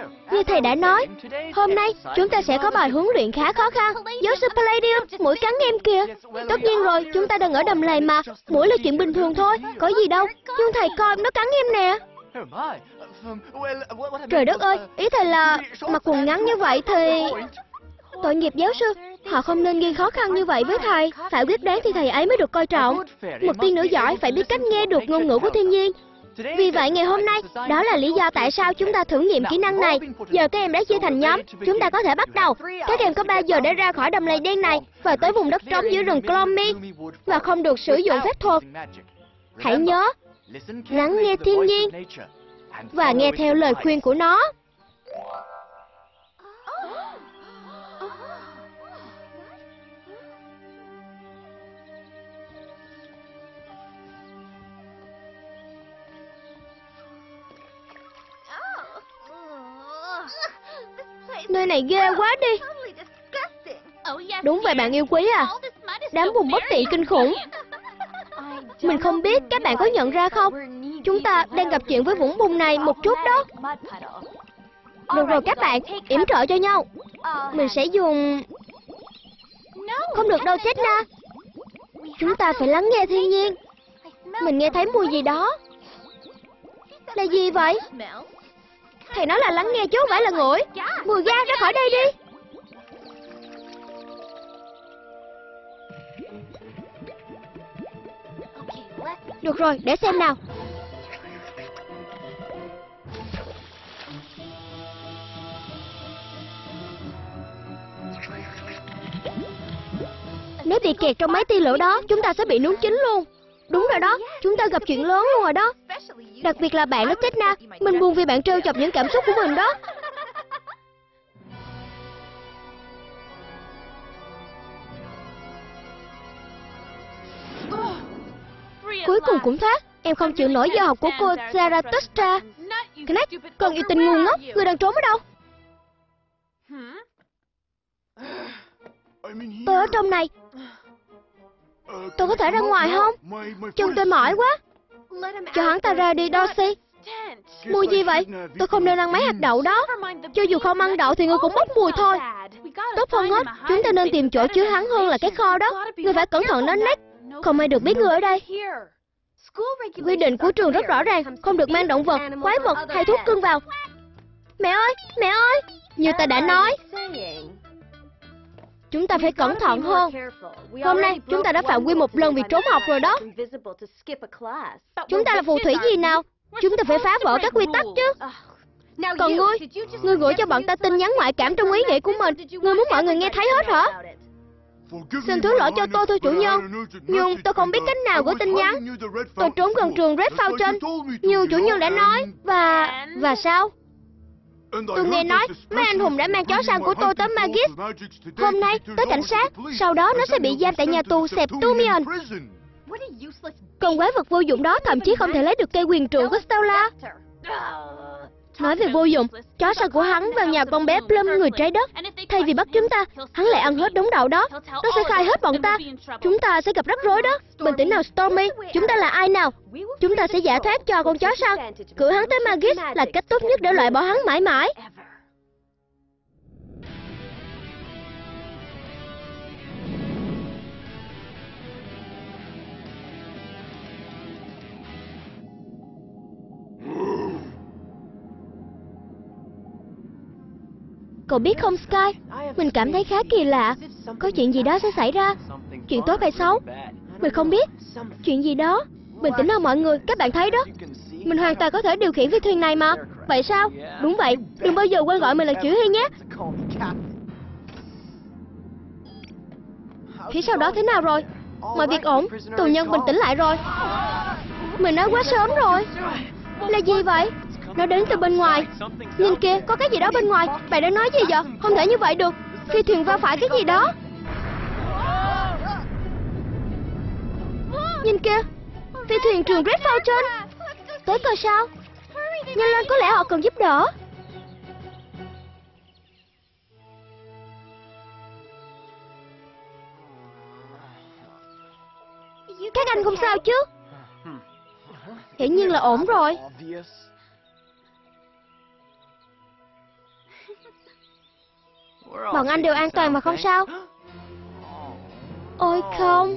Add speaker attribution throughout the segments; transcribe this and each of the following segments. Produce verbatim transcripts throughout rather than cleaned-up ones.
Speaker 1: Như thầy đã nói, hôm nay chúng ta sẽ có bài huấn luyện khá khó khăn. Giáo sư Palladium, muỗi cắn em kìa. Tất nhiên rồi, chúng ta đang ở đầm lầy mà. Muỗi là chuyện bình thường thôi, có gì đâu. Nhưng thầy coi, nó cắn em nè. Trời đất ơi, ý thầy là mặc quần ngắn như vậy thì... Tội nghiệp giáo sư, họ không nên gây khó khăn như vậy với thầy. Phải quyết đoán thì thầy ấy mới được coi trọng. Một tiên nữ giỏi phải biết cách nghe được ngôn ngữ của thiên nhiên. Vì vậy ngày hôm nay, đó là lý do tại sao chúng ta thử nghiệm kỹ năng này. Giờ các em đã chia thành nhóm, chúng ta có thể bắt đầu. Các em có ba giờ để ra khỏi đầm lầy đen này và tới vùng đất trống giữa rừng Clomi, và không được sử dụng phép thuật. Hãy nhớ, lắng nghe thiên nhiên và nghe theo lời khuyên của nó. Nơi này ghê quá đi. Đúng vậy bạn yêu quý à, đám bùn bất tiện kinh khủng. Mình không biết các bạn có nhận ra không, chúng ta đang gặp chuyện với vũng bùn này một chút đó. Được rồi các bạn, yểm trợ cho nhau. Mình sẽ dùng... Không được đâu Sedna. Chúng ta phải lắng nghe thiên nhiên. Mình nghe thấy mùi gì đó. Là gì vậy? Thầy nói là lắng nghe chứ không phải là ngửi. Mùi ga, ra khỏi đây đi. Được rồi, để xem nào. Nếu bị kẹt trong mấy tia lửa đó, chúng ta sẽ bị nướng chín luôn. Đúng rồi đó, chúng ta gặp chuyện lớn luôn rồi đó. Đặc biệt là bạn đó Sedna. Mình buồn vì bạn trêu chọc những cảm xúc của mình đó. Cuối cùng cũng thoát. Em không chịu nổi giờ học của cô Zarathustra. Knack, con yêu tình ngu ngốc. Người đang trốn ở đâu? Tôi ở trong này. Tôi có thể ra ngoài không? Chân tôi mỏi quá. Cho hắn ta ra đi Dorsey. Mùi gì vậy? Tôi không nên ăn mấy hạt đậu đó. Cho dù không ăn đậu thì người cũng bốc mùi thôi. Tốt hơn hết, chúng ta nên tìm chỗ chứa hắn hơn là cái kho đó. Người phải cẩn thận đó Ned. Không ai được biết người ở đây. Quy định của trường rất rõ ràng, không được mang động vật, quái vật hay thuốc cưng vào. Mẹ ơi, mẹ ơi. Như ta đã nói, chúng ta phải cẩn thận hơn. Hôm nay chúng ta đã phạm quy một lần vì trốn học rồi đó. Chúng ta là phù thủy gì nào? Chúng ta phải phá vỡ các quy tắc chứ. Còn ngươi, ngươi gửi cho bọn ta tin nhắn ngoại cảm trong ý nghĩ của mình. Ngươi muốn mọi người nghe thấy hết hả? Xin thứ lỗi cho tôi thôi chủ nhân. Nhưng tôi không biết cách nào gửi tin nhắn. Tôi trốn gần trường Red Fountain như chủ nhân đã nói. Và... và sao? Tôi nghe nói mấy anh hùng đã mang chó săn của tôi tới Magis. Hôm nay tới cảnh sát. Sau đó nó sẽ bị giam tại nhà tù Septumion. Con quái vật vô dụng đó thậm chí không thể lấy được cây quyền trượng của Stella. Nói về vô dụng, chó săn của hắn vào nhà con bé Plum người trái đất. Thay vì bắt chúng ta, hắn lại ăn hết đống đậu đó. Nó sẽ khai hết bọn ta. Chúng ta sẽ gặp rắc rối đó. Bình tĩnh nào Stormy, chúng ta là ai nào? Chúng ta sẽ giải thoát cho con chó săn. Cử hắn tới Magis là cách tốt nhất để loại bỏ hắn mãi mãi. Cậu biết không Sky, mình cảm thấy khá kỳ lạ. Có chuyện gì đó sẽ xảy ra. Chuyện tốt hay xấu mình không biết. Chuyện gì đó. Bình tĩnh nào mọi người, các bạn thấy đó. Mình hoàn toàn có thể điều khiển phi thuyền này mà. Vậy sao? Đúng vậy, đừng bao giờ quên gọi mình là chỉ huy nhé. Phía sau đó thế nào rồi? Mọi việc ổn, tù nhân bình tĩnh lại rồi. Mình nói quá sớm rồi. Là gì vậy? Nó đến từ bên ngoài. Nhìn kìa, có cái gì đó bên ngoài. Bạn đã nói gì vậy? Không thể như vậy được. Phi thuyền va phải cái gì đó. Nhìn kìa, phi thuyền trường Red Fountain. Tới coi sao. Nhanh lên, có lẽ họ cần giúp đỡ. Các anh không sao chứ? Hiển nhiên là ổn rồi. Bọn anh đều an toàn mà không sao. Ôi không.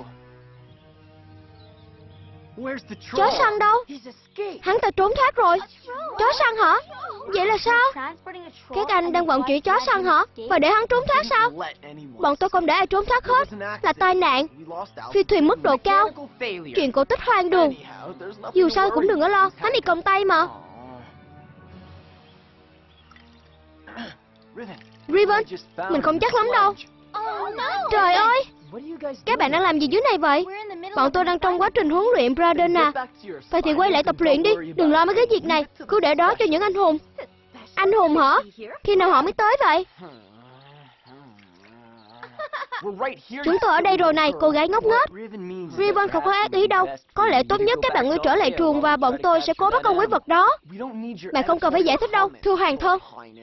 Speaker 1: Chó săn đâu? Hắn ta trốn thoát rồi. Chó săn hả? Vậy là sao? Các anh đang vận chuyển chó săn hả? Và để hắn trốn thoát sao? Bọn tôi không để ai trốn thoát hết. Là tai nạn. Phi thuyền mức độ cao. Chuyện cổ tích hoang đường. Dù sao cũng đừng có lo, hắn đi công tay mà. Ribbon, mình không chắc lắm đâu. Trời ơi, các bạn đang làm gì dưới này vậy? Bọn tôi đang trong quá trình huấn luyện, Brandon à. Vậy thì quay lại tập luyện đi, đừng lo mấy cái việc này. Cứ để đó cho những anh hùng. Anh hùng hả? Khi nào họ mới tới vậy? Chúng tôi ở đây rồi này, cô gái ngốc nghếch. Ribbon không có ác ý đâu. Có lẽ tốt nhất các bạn ngươi trở lại trường và bọn tôi sẽ cố bắt con quái vật đó. Bạn không cần phải giải thích đâu, thưa hoàng thân.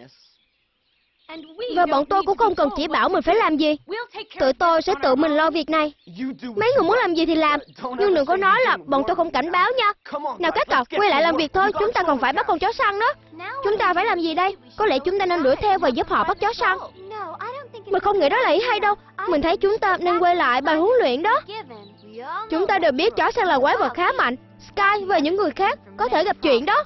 Speaker 1: Và bọn tôi cũng không cần chỉ bảo mình phải làm gì. Tụi tôi sẽ tự mình lo việc này. Mấy người muốn làm gì thì làm. Nhưng đừng có nói là bọn tôi không cảnh báo nha. Nào các cậu, quay lại làm việc thôi. Chúng ta còn phải bắt con chó săn đó. Chúng ta phải làm gì đây? Có lẽ chúng ta nên đuổi theo và giúp họ bắt chó săn. Mình không nghĩ đó là ý hay đâu. Mình thấy chúng ta nên quay lại bài huấn luyện đó. Chúng ta đều biết chó săn là quái vật khá mạnh. Sky và những người khác có thể gặp chuyện đó.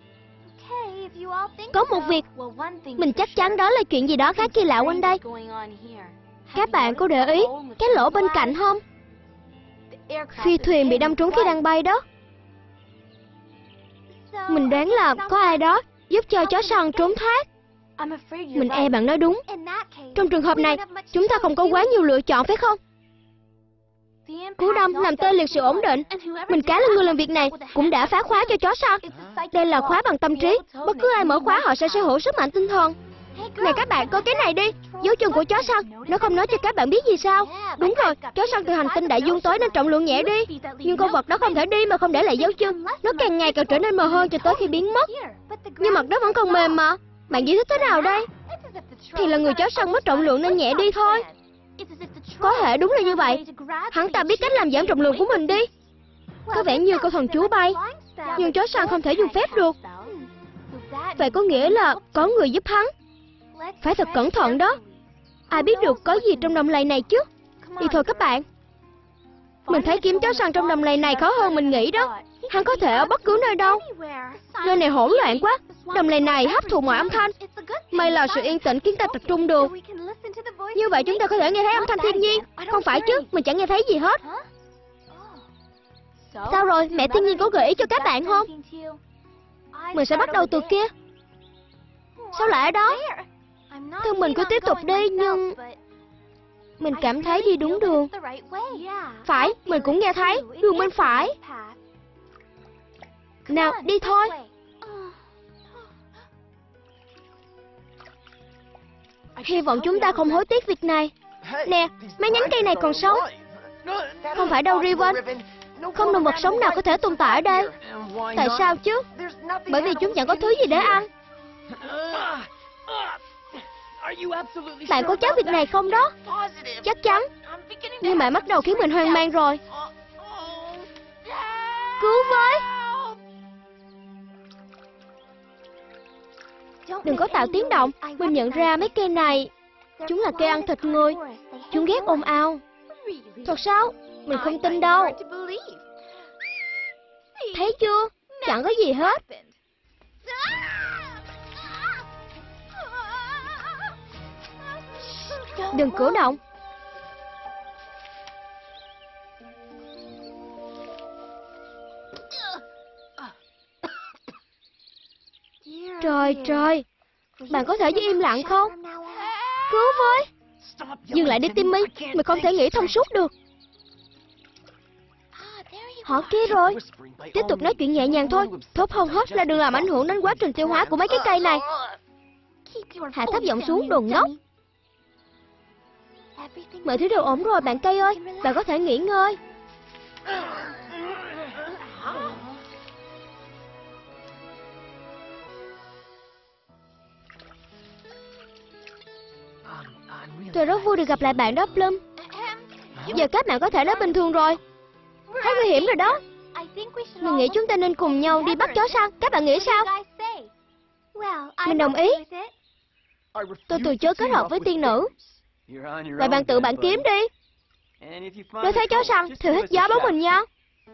Speaker 1: Có một việc, mình chắc chắn đó là chuyện gì đó khá kỳ lạ quanh đây. Các bạn có để ý cái lỗ bên cạnh không? Phi thuyền bị đâm trúng khi đang bay đó. Mình đoán là có ai đó giúp cho chó săn trốn thoát. Mình e bạn nói đúng. Trong trường hợp này, chúng ta không có quá nhiều lựa chọn phải không? Cú đâm làm tê liệt sự ổn định. Mình cá là người làm việc này cũng đã phá khóa cho chó săn. Đây là khóa bằng tâm trí. Bất cứ ai mở khóa họ sẽ sở hữu sức mạnh tinh thần. Này các bạn, coi cái này đi. Dấu chân của chó săn. Nó không nói cho các bạn biết gì sao? Đúng rồi, chó săn từ hành tinh đại dương tối nên trọng lượng nhẹ đi. Nhưng con vật đó không thể đi mà không để lại dấu chân. Nó càng ngày càng trở nên mờ hơn cho tới khi biến mất. Nhưng mặt đất vẫn còn mềm mà. Bạn giải thích thế nào đây? Thì là người chó săn mất trọng lượng nên nhẹ đi thôi. Có thể đúng là như vậy. Hắn ta biết cách làm giảm trọng lượng của mình đi. Có vẻ như con thần chú bay. Nhưng chó săn không thể dùng phép được. Vậy có nghĩa là có người giúp hắn. Phải thật cẩn thận đó. Ai biết được có gì trong đầm lầy này chứ. Đi thôi các bạn. Mình thấy kiếm chó săn trong đầm lầy này khó hơn mình nghĩ đó. Hắn có thể ở bất cứ nơi đâu. Nơi này hỗn loạn quá. Đầm lầy này hấp thụ mọi âm thanh. May là sự yên tĩnh khiến ta tập trung được. Như vậy chúng ta có thể nghe thấy âm thanh thiên nhiên. Không phải chứ, mình chẳng nghe thấy gì hết. Sao rồi, mẹ thiên nhiên có gợi ý cho các bạn không? Mình sẽ bắt đầu từ kia. Sao lại ở đó? Thân mình cứ tiếp tục đi nhưng mình cảm thấy đi đúng đường. Phải, mình cũng nghe thấy. Đường bên phải. Nào, đi thôi. Hy vọng chúng ta không hối tiếc việc này. Nè, mấy nhánh cây này còn sống. Không phải đâu Ribbon. Không động vật sống nào có thể tồn tại ở đây. Tại sao chứ? Bởi vì chúng chẳng có thứ gì để ăn. Bạn có chắc việc này không đó? Chắc chắn. Nhưng mà bắt đầu khiến mình hoang mang rồi. Cứu với. Đừng có tạo tiếng động. Mình nhận ra mấy cây này, chúng là cây ăn thịt người. Chúng ghét ồn ào. Thật sao? Mình không tin đâu. Thấy chưa? Chẳng có gì hết. Đừng cử động. Trời trời, bạn có thể giữ im lặng không? Cứu với. Dừng lại đi Timmy, mình không thể nghĩ thông suốt được. Họ kia rồi. Tiếp tục nói chuyện nhẹ nhàng thôi. Tốt hơn hết là đừng làm ảnh hưởng đến quá trình tiêu hóa của mấy cái cây này. Hạ thấp giọng xuống, đồ ngốc. Mọi thứ đều ổn rồi bạn cây ơi. Bạn có thể nghỉ ngơi. Tôi rất vui được gặp lại bạn đó Plum. Giờ các bạn có thể nói bình thường rồi. Thấy nguy hiểm rồi đó. Mình nghĩ chúng ta nên cùng nhau đi bắt chó săn. Các bạn nghĩ sao? Mình đồng ý. Tôi từ chối kết hợp với tiên nữ. Vậy bạn tự bạn kiếm đi. Nếu thấy chó săn thì hít gió bóng mình nha.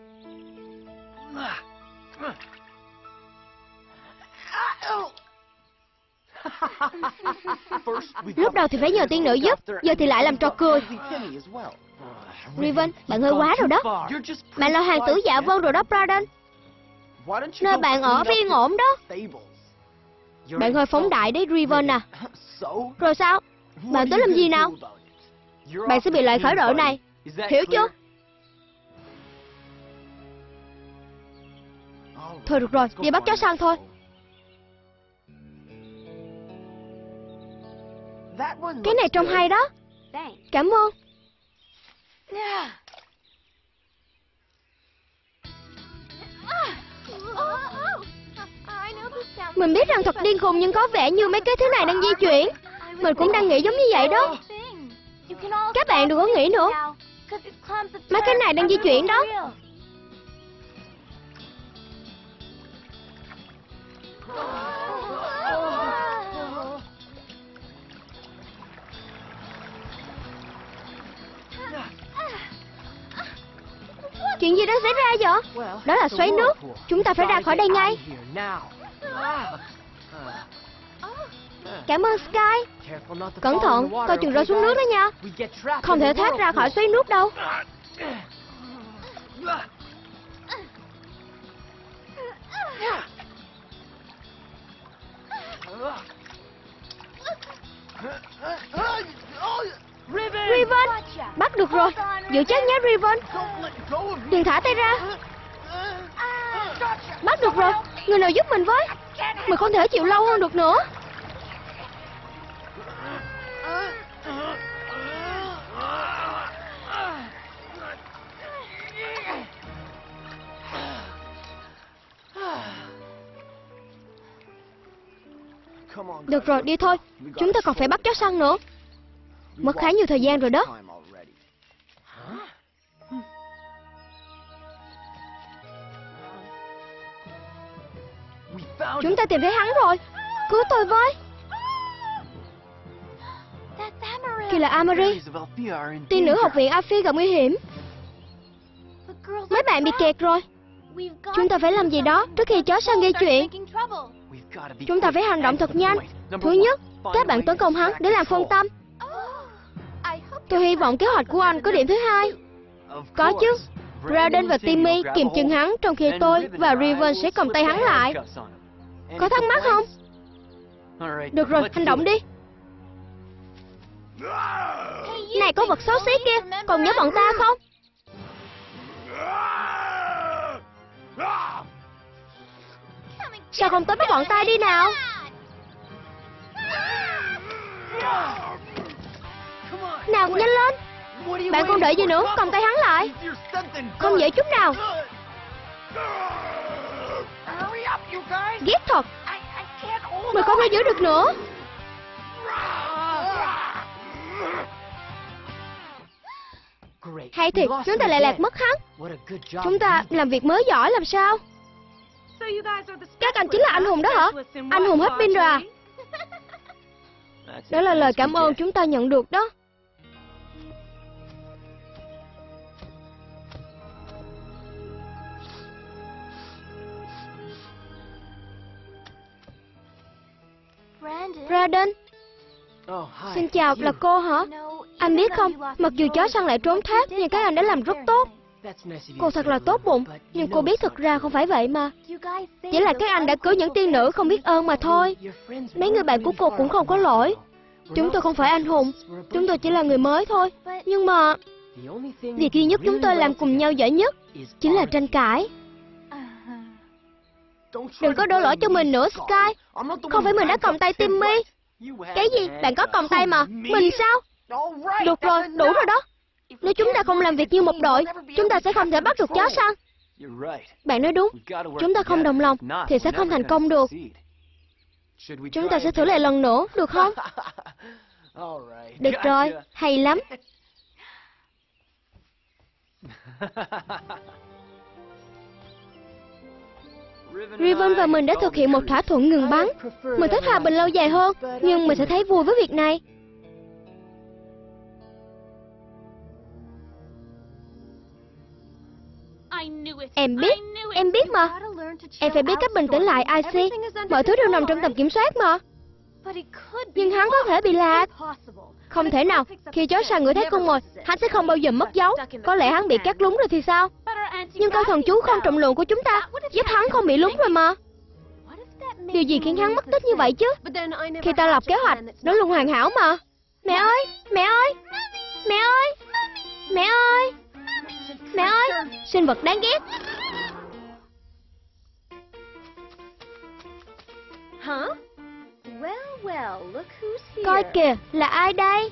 Speaker 1: Lúc đầu thì phải nhờ tiên nữ giúp, giờ thì lại làm trò cười. Riven, bạn hơi quá rồi đó. Bạn là hoàng tử dạ vâng rồi đó, Brandon. Nơi bạn ở phải yên ổn đó. Bạn hơi phóng đại đấy, Riven à. Rồi sao? Bạn tới làm gì nào? Bạn sẽ bị loại khỏi đội này, hiểu chưa? Thôi được rồi, đi bắt chó săn thôi. Cái này trông hay đó. Cảm ơn. Mình biết rằng thật điên khùng, nhưng có vẻ như mấy cái thứ này đang di chuyển. Mình cũng đang nghĩ giống như vậy đó. Các bạn đừng có nghĩ nữa. Mấy cái này đang di chuyển đó. Chuyện gì đang xảy ra vậy? Đó là xoáy nước. Chúng ta phải ra khỏi đây ngay. Cảm ơn Sky. Cẩn thận, coi chừng rơi xuống nước đó nha. Không thể thoát ra khỏi xoáy nước đâu. Riven, bắt được rồi. Giữ chắc nhé Riven. Đừng thả tay ra. Bắt được rồi. Người nào giúp mình với. Mình không thể chịu lâu hơn được nữa. Được rồi, đi thôi. Chúng ta còn phải bắt chó săn nữa. Mất khá nhiều thời gian rồi đó. Chúng ta tìm thấy hắn rồi. Cứu tôi với. Kìa là Amari. Tiên nữ học viện Alfie gặp nguy hiểm. Mấy bạn bị kẹt rồi. Chúng ta phải làm gì đó trước khi chó săn gây chuyện. Chúng ta phải hành động thật nhanh. Thứ nhất, các bạn tấn công hắn để làm phân tâm. Tôi hy vọng kế hoạch của anh có điểm thứ hai. Có chứ. Brandon và Timmy kiềm chân hắn, trong khi tôi và Riven sẽ cầm tay hắn lại. Có thắc mắc không? Được rồi, hành động đi. Này, có vật xấu xí kia, còn nhớ bọn ta không? Sao không tới bắt bọn ta đi nào? Nào, nhanh lên. Bạn còn đợi gì nữa, cầm tay hắn lại. Không dễ chút nào. Ghét thật. Mình không thể giữ được nữa. Hay thiệt, chúng ta lại lạc mất hắn. Chúng ta làm việc mới giỏi làm sao? Các anh chính là anh hùng đó hả? Anh hùng hết pin rồi à? Đó là lời cảm ơn chúng ta nhận được đó. Brandon. Xin chào, là cô hả? Anh biết không, mặc dù chó săn lại trốn thoát, nhưng các anh đã làm rất tốt. Cô thật là tốt bụng, nhưng cô biết thực ra không phải vậy mà. Chỉ là các anh đã cứu những tiên nữ không biết ơn mà thôi. Mấy người bạn của cô cũng không có lỗi. Chúng tôi không phải anh hùng, chúng tôi chỉ là người mới thôi. Nhưng mà việc duy nhất chúng tôi làm cùng nhau giỏi nhất chính là tranh cãi. Đừng có đổ lỗi cho mình nữa, Sky. Không phải mình đã còng tay Timmy. Cái gì? Bạn có còng tay mà. Mình sao? Được rồi, đủ rồi đó. Nếu chúng ta không làm việc như một đội, chúng ta sẽ không thể bắt được chó săn. Bạn nói đúng. Chúng ta không đồng lòng thì sẽ không thành công được. Chúng ta sẽ thử lại lần nữa, được không? Được rồi, hay lắm. Riven và mình đã thực hiện một thỏa thuận ngừng bắn. Mình thích hòa bình lâu dài hơn, nhưng mình sẽ thấy vui với việc này. Em biết, em biết mà. Em phải biết cách bình tĩnh lại, Icy. Mọi thứ đều nằm trong tầm kiểm soát mà. Nhưng hắn có thể bị lạc. Không thể nào, khi chó săn ngửi thấy con mồi, hắn sẽ không bao giờ mất dấu. Có lẽ hắn bị cắt lúng rồi thì sao? Nhưng câu thần chú không trọng lượng của chúng ta giúp hắn không bị lúng rồi mà. Điều gì khiến hắn mất tích như vậy chứ? Khi ta lập kế hoạch, nó luôn hoàn hảo mà. Mẹ ơi, mẹ ơi, mẹ ơi, mẹ ơi, mẹ ơi, sinh vật đáng ghét.
Speaker 2: Hả?
Speaker 1: Coi kìa, là ai đây?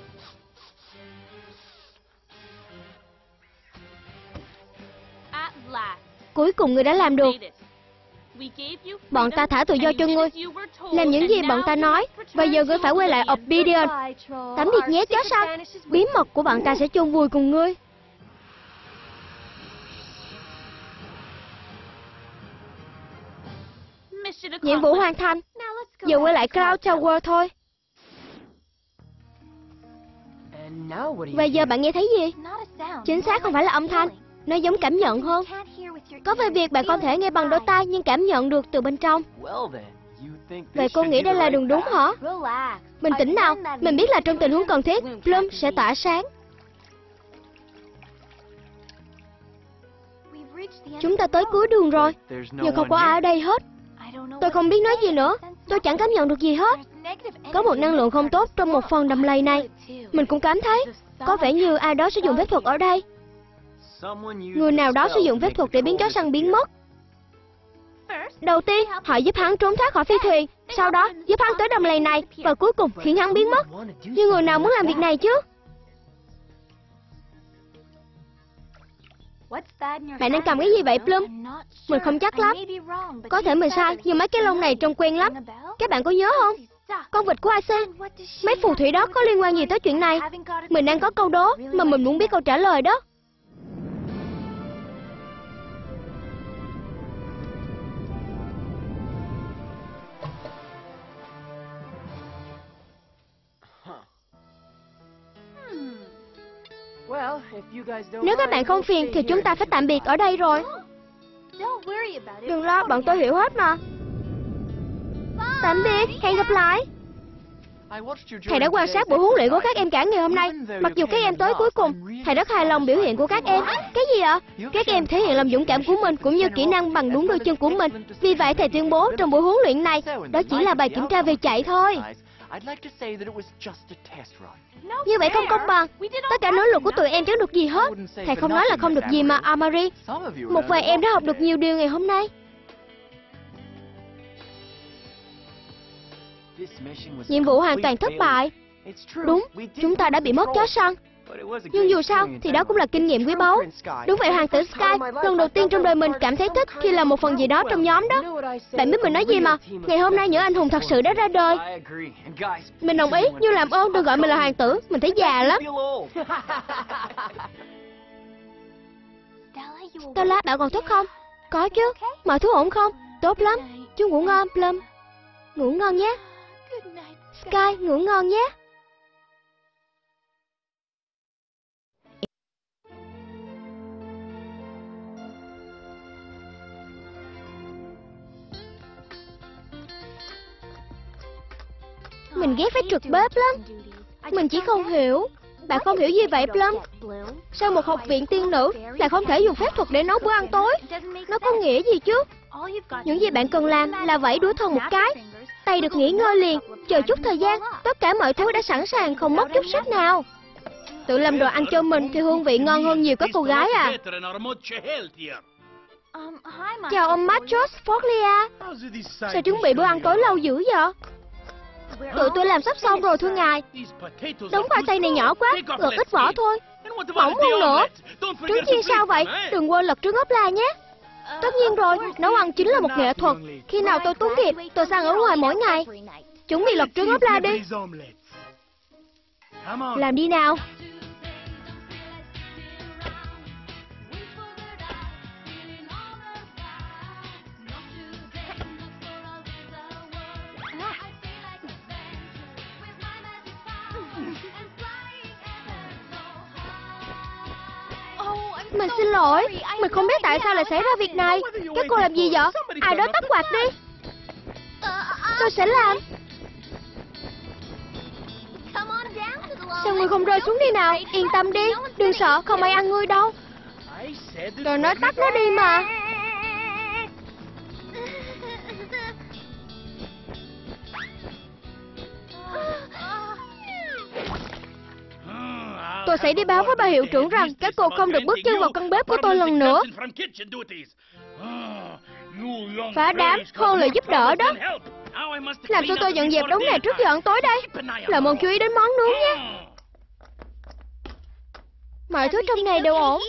Speaker 1: Cuối cùng người đã làm được. Bọn ta thả tự do cho ngươi, làm những gì bọn ta nói. Bây giờ ngươi phải quay lại Obsidian. Tạm biệt nhé chó săn. Bí mật của bọn ta sẽ chôn vùi cùng ngươi. Nhiệm vụ hoàn thành. Giờ quay lại Cloud Tower thôi. Bây giờ bạn nghe thấy gì? Chính xác không phải là âm thanh. Nó giống cảm nhận hơn. Có vài việc bạn không thể nghe bằng đôi tai nhưng cảm nhận được từ bên trong. Vậy cô nghĩ đây là đường đúng hả? Bình tĩnh nào. Mình biết là trong tình huống cần thiết, Plum sẽ tỏa sáng. Chúng ta tới cuối đường rồi. Giờ không có ai ở đây hết. Tôi không biết nói gì nữa. Tôi chẳng cảm nhận được gì hết. Có một năng lượng không tốt trong một phần đầm lầy này. Mình cũng cảm thấy có vẻ như ai đó sử dụng phép thuật ở đây. Người nào đó sử dụng phép thuật để biến chó săn biến mất. Đầu tiên, họ giúp hắn trốn thoát khỏi phi thuyền. Sau đó, giúp hắn tới đầm lầy này. Và cuối cùng khiến hắn biến mất. Nhưng người nào muốn làm việc này chứ? Bạn đang cầm cái gì vậy, Plum? Mình không chắc lắm. Có thể mình sai, nhưng mấy cái lông này trông quen lắm. Các bạn có nhớ không? Con vịt của Icy. Mấy phù thủy đó có liên quan gì tới chuyện này? Mình đang có câu đố mà mình muốn biết câu trả lời đó. Nếu các bạn không phiền thì chúng ta phải tạm biệt ở đây rồi. Đừng lo, bọn tôi hiểu hết mà. Tạm biệt, hẹn gặp lại. Thầy đã quan sát buổi huấn luyện của các em cả ngày hôm nay. Mặc dù các em tới cuối cùng, thầy rất hài lòng biểu hiện của các em. Cái gì ạ? Các em thể hiện lòng dũng cảm của mình cũng như kỹ năng bằng đúng đôi chân của mình. Vì vậy thầy tuyên bố trong buổi huấn luyện này, đó chỉ là bài kiểm tra về chạy thôi. Như vậy không công bằng. Tất cả nỗ lực của tụi em chẳng được gì hết. Thầy không nói là không được gì mà, Amari. Một vài em đã học được nhiều điều ngày hôm nay. Nhiệm vụ hoàn toàn thất bại. Đúng, chúng ta đã bị mất chó săn. Nhưng dù sao thì đó cũng là kinh nghiệm quý báu. Đúng vậy hoàng tử Sky. Lần đầu tiên trong đời mình cảm thấy thích khi làm một phần gì đó trong nhóm đó. Bạn biết mình nói gì mà. Ngày hôm nay những anh hùng thật sự đã ra đời. Mình đồng ý, nhưng làm ơn đừng gọi mình là hoàng tử. Mình thấy già lắm. Stella, bạn còn thức không? Có chứ. Mọi thứ ổn không? Tốt lắm. Chú ngủ ngon, Plum. Ngủ ngon nhé. Sky, ngủ ngon nhé. Mình ghét phải trực bếp lắm. Mình chỉ không hiểu. Bạn không hiểu gì vậy, Plum? Sao một học viện tiên nữ lại không thể dùng phép thuật để nấu bữa ăn tối? Nó có nghĩa gì chứ? Những gì bạn cần làm là vẫy đuổi thân một cái. Tay được nghỉ ngơi liền, chờ chút thời gian. Tất cả mọi thứ đã sẵn sàng, không mất chút sức nào. Tự làm đồ ăn cho mình thì hương vị ngon hơn nhiều các cô gái à. Chào ông Marcos Foglia. Sao chuẩn bị bữa ăn tối lâu dữ vậy? Tụi tôi làm sắp xong rồi thưa ngài. Đống khoai tây này nhỏ quá, lột ít vỏ thôi. Mỏng hơn nữa. Trứng chiên sao vậy? Đừng quên lật trứng ốp la nhé. Tất nhiên rồi, nấu ăn chính là một nghệ thuật. Khi nào tôi tốn kịp, tôi sang ở ngoài mỗi ngày. Chuẩn bị lật trứng ốp la đi. Làm đi nào. Mình xin lỗi, mình không biết tại sao lại xảy ra việc này. Các cô làm gì vậy? Ai đó tắt quạt đi. Tôi sẽ làm. Sao ngươi không rơi xuống đi nào? Yên tâm đi, đừng sợ, không ai ăn ngươi đâu. Tôi nói tắt nó đi mà. Tôi sẽ đi báo với bà hiệu trưởng rằng các cô không được bước chân vào căn bếp của tôi lần nữa. Phá đám, hơn lời giúp đỡ đó. Làm cho tôi dọn dẹp đống này trước giờ ăn tối đây. Làm ơn chú ý đến món nướng nha. Mọi thứ trong này đều ổn.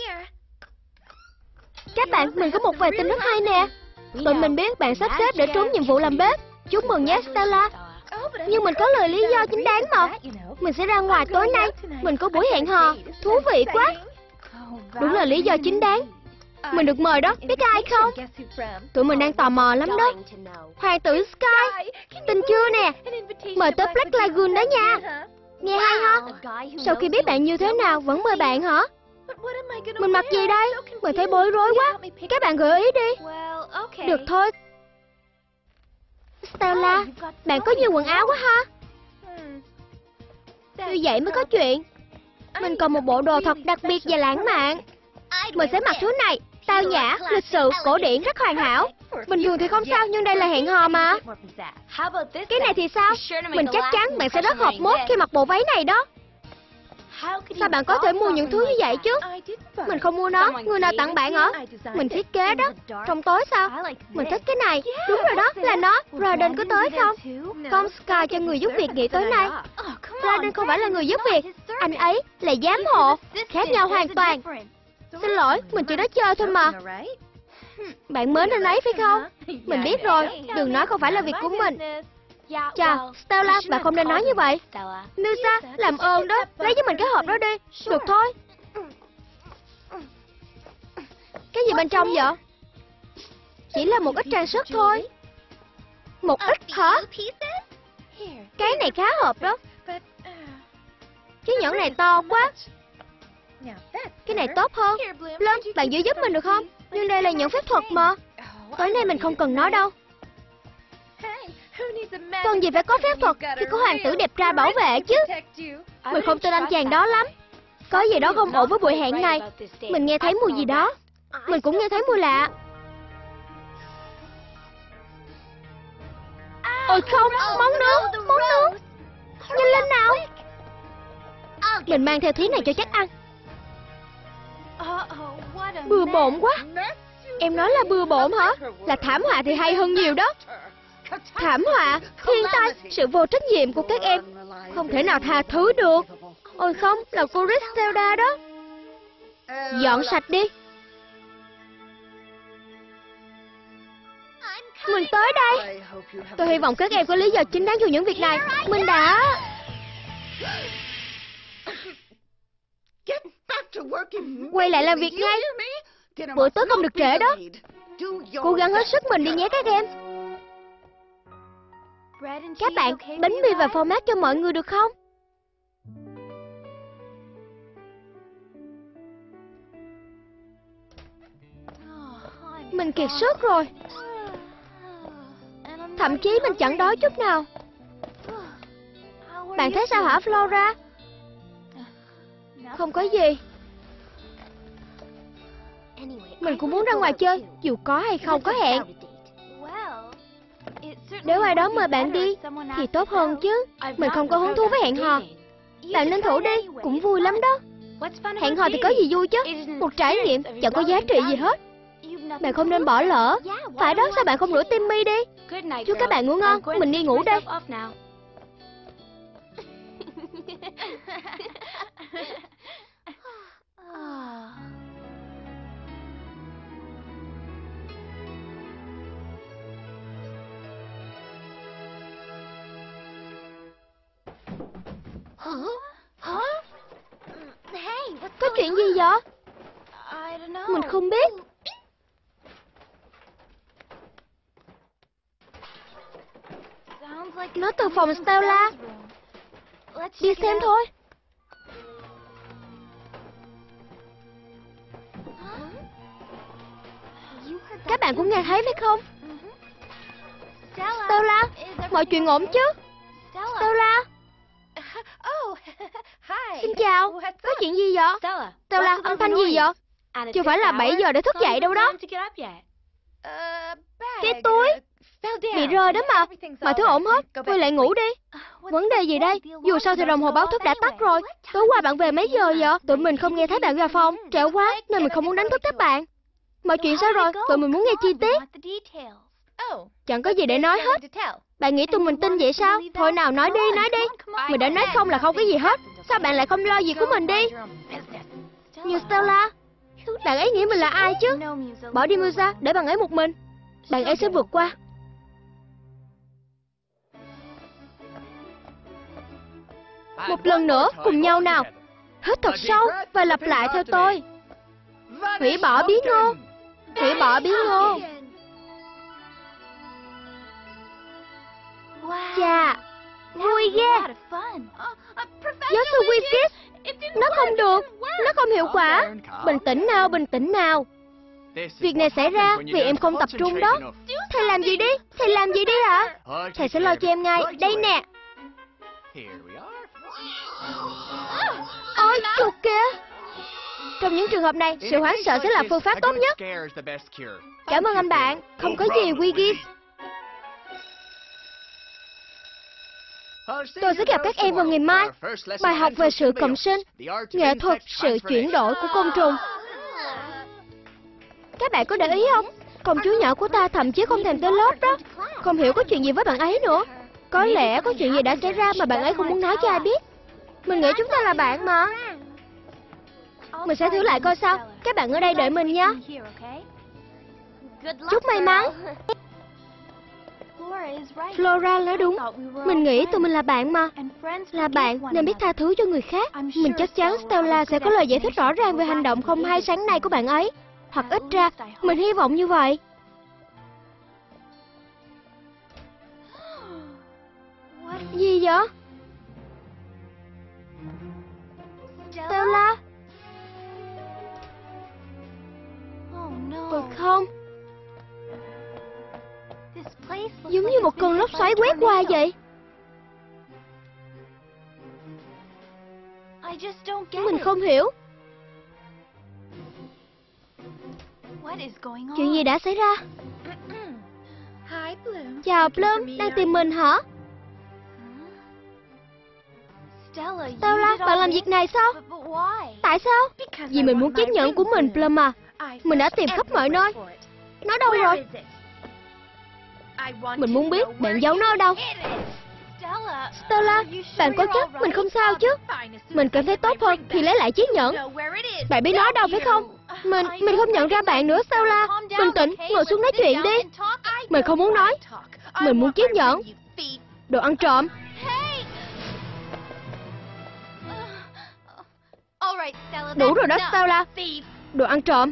Speaker 1: Các bạn, mình có một vài tin rất hay nè. Tụi mình biết bạn sắp xếp để trốn nhiệm vụ làm bếp. Chúc mừng nhé Stella. Nhưng mình có lời lý do chính đáng mà. Mình sẽ ra ngoài tối nay. Mình có buổi hẹn hò. Thú vị quá. Đúng là lý do chính đáng. Mình được mời đó, biết ai không? Tụi mình đang tò mò lắm đó. Hoàng tử Sky. Tin chưa nè? Mời tới Black Lagoon đó nha. Nghe hay ha? Sau khi biết bạn như thế nào vẫn mời bạn hả? Mình mặc gì đây? Mình thấy bối rối quá. Các bạn gợi ý đi. Được thôi. Stella, bạn có nhiều quần áo quá ha. Như vậy mới có chuyện. Mình còn một bộ đồ thật đặc biệt và lãng mạn. Mình sẽ mặc thứ này. Tao nhã, lịch sự, cổ điển, rất hoàn hảo. Bình thường thì không sao, nhưng đây là hẹn hò mà. Cái này thì sao? Mình chắc chắn bạn sẽ rất hợp mốt khi mặc bộ váy này đó. Sao bạn có thể mua những thứ như vậy chứ? Mình không mua nó, người nào tặng bạn hả? Mình thiết kế đó. Trong tối sao? Mình thích cái này. Đúng rồi đó, là nó. Raden có tới không? Không, Sky cho người giúp việc nghỉ tối nay. Raden không phải là người giúp việc. Anh ấy là giám hộ. Khác nhau hoàn toàn. Xin lỗi, mình chỉ nói chơi thôi mà. Bạn mến anh ấy phải không? Mình biết rồi, đừng nói không phải là việc của mình. Chà, Stella, bạn không nên nói như vậy. Musa, làm ơn đó, lấy với mình cái hộp đó đi. Được thôi. Cái gì bên trong vậy? Chỉ là một ít trang sức thôi. Một ít hả? Cái này khá hợp đó. Cái nhẫn này to quá. Cái này tốt hơn. Lâm, bạn giữ giúp mình được không? Nhưng đây là nhẫn phép thuật mà. Tối nay mình không cần nó đâu. Cần gì phải có phép thuật khi có hoàng tử đẹp trai bảo vệ chứ. Mình không tin anh chàng đó lắm. Có gì đó không ổn với buổi hẹn này. Mình nghe thấy mùi gì đó. Mình cũng nghe thấy mùi lạ. Ôi không, món nướng, món nướng. Nhanh lên nào. Mình mang theo thứ này cho chắc ăn. Bừa bộn quá. Em nói là bừa bộn hả? Là thảm họa thì hay hơn nhiều đó. Thảm họa, thiên tai, sự vô trách nhiệm của các em không thể nào tha thứ được. Ôi không, là cô Griselda đó. Dọn sạch đi. Mình tới đây. Tôi hy vọng các em có lý do chính đáng cho những việc này. Mình đã... Quay lại làm việc ngay. Bữa tối không được trễ đó. Cố gắng hết sức mình đi nhé các em. Các bạn, bánh mì và format cho mọi người được không? Mình kiệt sức rồi. Thậm chí mình chẳng đói chút nào. Bạn thấy sao hả Flora? Không có gì. Mình cũng muốn ra ngoài chơi, dù có hay không có hẹn. Nếu ai đó mời bạn đi thì tốt hơn chứ. Mình không có hứng thú với hẹn hò. Bạn nên thử đi, cũng vui lắm đó. Hẹn hò thì có gì vui chứ. Một trải nghiệm chẳng có giá trị gì hết. Bạn không nên bỏ lỡ. Phải đó, sao bạn không rửa Timmy đi? Chúc các bạn ngủ ngon, mình đi ngủ đây. Hả? Có chuyện gì vậy? Mình không biết. Nó từ phòng Stella. Đi xem thôi. Các bạn cũng nghe thấy phải không? Stella, mọi chuyện ổn chứ? Stella. Xin chào, có chuyện gì vậy? Stella, âm thanh gì vậy? Chưa phải là bảy giờ để thức dậy đâu đó. Cái túi bị rơi đó mà. Mọi thứ ổn hết, quay lại ngủ đi. Vấn đề gì đây? Dù sao thì đồng hồ báo thức đã tắt rồi. Tối qua bạn về mấy giờ vậy? Tụi mình không nghe thấy bạn vào phòng. Trễ quá nên mình không muốn đánh thức các bạn. Mọi chuyện sao rồi? Tụi mình muốn nghe chi tiết. Chẳng có gì để nói hết. Bạn nghĩ tụi mình tin vậy sao? Thôi nào, nói đi, nói đi. Mình đã nói không là không cái gì hết. Sao bạn lại không lo việc của mình đi? Như Stella. Bạn ấy nghĩ mình là ai chứ? Bỏ đi Musa, để bạn ấy một mình. Bạn ấy sẽ vượt qua. Một lần nữa, cùng nhau nào. Hít thật sâu và lặp lại theo tôi. Hủy bỏ bí ngô. Hủy bỏ bí ngô. Chà, vui ghê. Giáo sư Whiskys, nó không được, nó không hiệu quả. Bình tĩnh nào, bình tĩnh nào. Việc này xảy ra vì em không tập trung đó. Thầy làm gì đi, thầy làm gì đi hả? Thầy sẽ lo cho em ngay, đây nè. Ôi, chuột kìa. Trong những trường hợp này, sự hoảng sợ sẽ là phương pháp tốt nhất. Cảm ơn anh bạn, không có gì Whiskys. Tôi sẽ gặp các em vào ngày mai. Bài học về sự cộng sinh, nghệ thuật sự chuyển đổi của côn trùng. Các bạn có để ý không? Công chúa nhỏ của ta thậm chí không thèm tới lớp đó. Không hiểu có chuyện gì với bạn ấy nữa. Có lẽ có chuyện gì đã xảy ra mà bạn ấy không muốn nói cho ai biết. Mình nghĩ chúng ta là bạn mà. Mình sẽ thử lại coi sao. Các bạn ở đây đợi mình nha. Chúc may mắn. Flora nói đúng. Mình nghĩ tụi mình là bạn mà. Là bạn nên biết tha thứ cho người khác. Mình chắc chắn Stella sẽ có lời giải thích rõ ràng về hành động không hay sáng nay của bạn ấy. Hoặc ít ra, mình hy vọng như vậy. Gì vậy? Stella? Ôi không. Giống như một cơn lốc xoáy quét qua vậy. Mình không hiểu. Chuyện gì đã xảy ra? Chào Plum, đang tìm mình hả? Stella, bạn làm việc này sao? Tại sao? Vì mình muốn chiếc nhẫn của mình, Plum à. Mình đã tìm khắp mọi nơi. Nó đâu rồi? Mình muốn biết bạn giấu nó ở đâu. Stella, bạn có chắc mình không sao chứ? Mình cảm thấy tốt hơn khi lấy lại chiếc nhẫn. Bạn biết nó ở đâu phải không? Mình, mình không nhận ra bạn nữa Stella. Bình tĩnh, ngồi xuống nói chuyện đi. Mình không muốn nói. Mình muốn chiếc nhẫn. Đồ ăn trộm. Đủ rồi đó Stella. Đồ ăn trộm.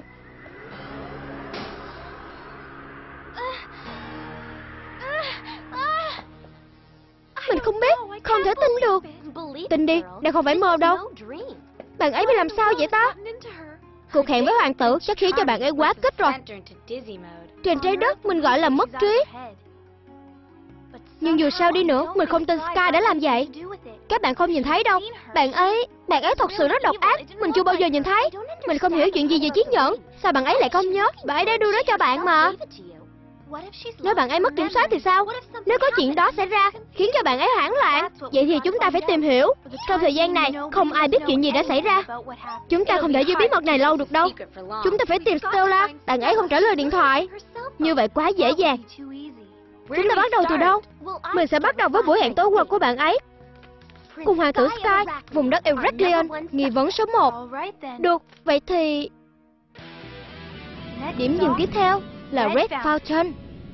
Speaker 1: Mình không biết, không thể tin được. Tin đi, đây không phải mơ đâu. Bạn ấy bị làm sao vậy ta? Cuộc hẹn với hoàng tử chắc khiến cho bạn ấy quá kích rồi. Trên trái đất mình gọi là mất trí. Nhưng dù sao đi nữa, mình không tin Sky đã làm vậy. Các bạn không nhìn thấy đâu. Bạn ấy, bạn ấy thật sự rất độc ác. Mình chưa bao giờ nhìn thấy. Mình không hiểu chuyện gì về chiếc nhẫn. Sao bạn ấy lại không nhớ? Bạn ấy đã đưa nó cho bạn mà. Nếu bạn ấy mất kiểm soát thì sao? Nếu có chuyện đó xảy ra khiến cho bạn ấy hoảng loạn, vậy thì chúng ta phải tìm hiểu. Trong thời gian này không ai biết chuyện gì đã xảy ra. Chúng ta không thể giữ bí mật này lâu được đâu. Chúng ta phải tìm Stella. Bạn ấy không trả lời điện thoại. Như vậy quá dễ dàng. Chúng ta bắt đầu từ đâu? Mình sẽ bắt đầu với buổi hẹn tối qua của bạn ấy cùng hoàng tử Sky, vùng đất Erecleon, nghi vấn số một. Được, vậy thì điểm dừng tiếp theo là Red Fountain.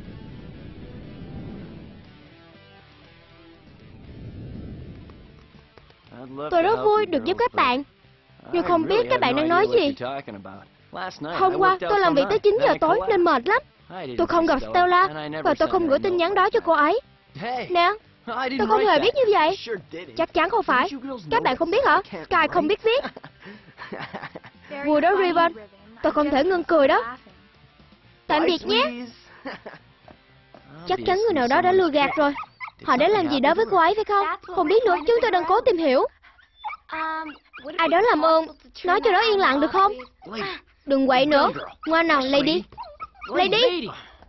Speaker 1: Tôi rất vui được giúp các bạn. Nhưng không biết các bạn đang nói gì. Hôm qua tôi làm việc tới chín giờ tối nên mệt lắm. Tôi không gặp Stella và tôi không gửi tin nhắn đó cho cô ấy. Nè, tôi không hề biết như vậy. Chắc chắn không phải. Các bạn không biết hả? Sky không biết viết. Vui đó Ribbon. Tôi không thể ngưng cười đó. Tạm biệt nhé. Chắc chắn người nào đó đã lừa gạt rồi. Họ đã làm gì đó với cô ấy phải không? Không biết nữa, chúng tôi đang cố tìm hiểu. Ai đó làm ơn nói cho nó yên lặng được không? Đừng quậy nữa. Ngoan nào, Lady. Lady,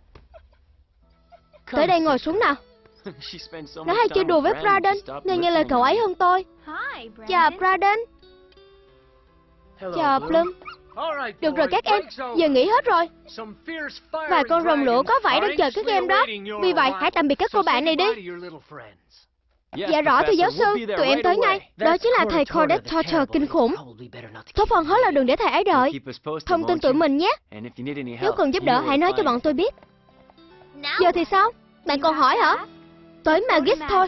Speaker 1: tới đây ngồi xuống nào. Nó hay chơi đùa với Brandon, nên nghe lời cậu ấy hơn tôi. Chào Brandon. Chào Plum. Được rồi các em, giờ nghỉ hết rồi. Vài con rồng lửa có vảy đang chờ các em đó. Vì vậy hãy tạm biệt các cô bạn này đi. Dạ rõ thưa giáo sư, tụi em tới ngay. Đó chính là thầy Cordet Torture kinh khủng. Tốt hơn hết là đừng để thầy ấy đợi. Thông tin tụi mình nhé. Nếu cần giúp đỡ hãy nói cho bọn tôi biết. Giờ thì sao? Bạn còn hỏi hả? Tới Magic thôi.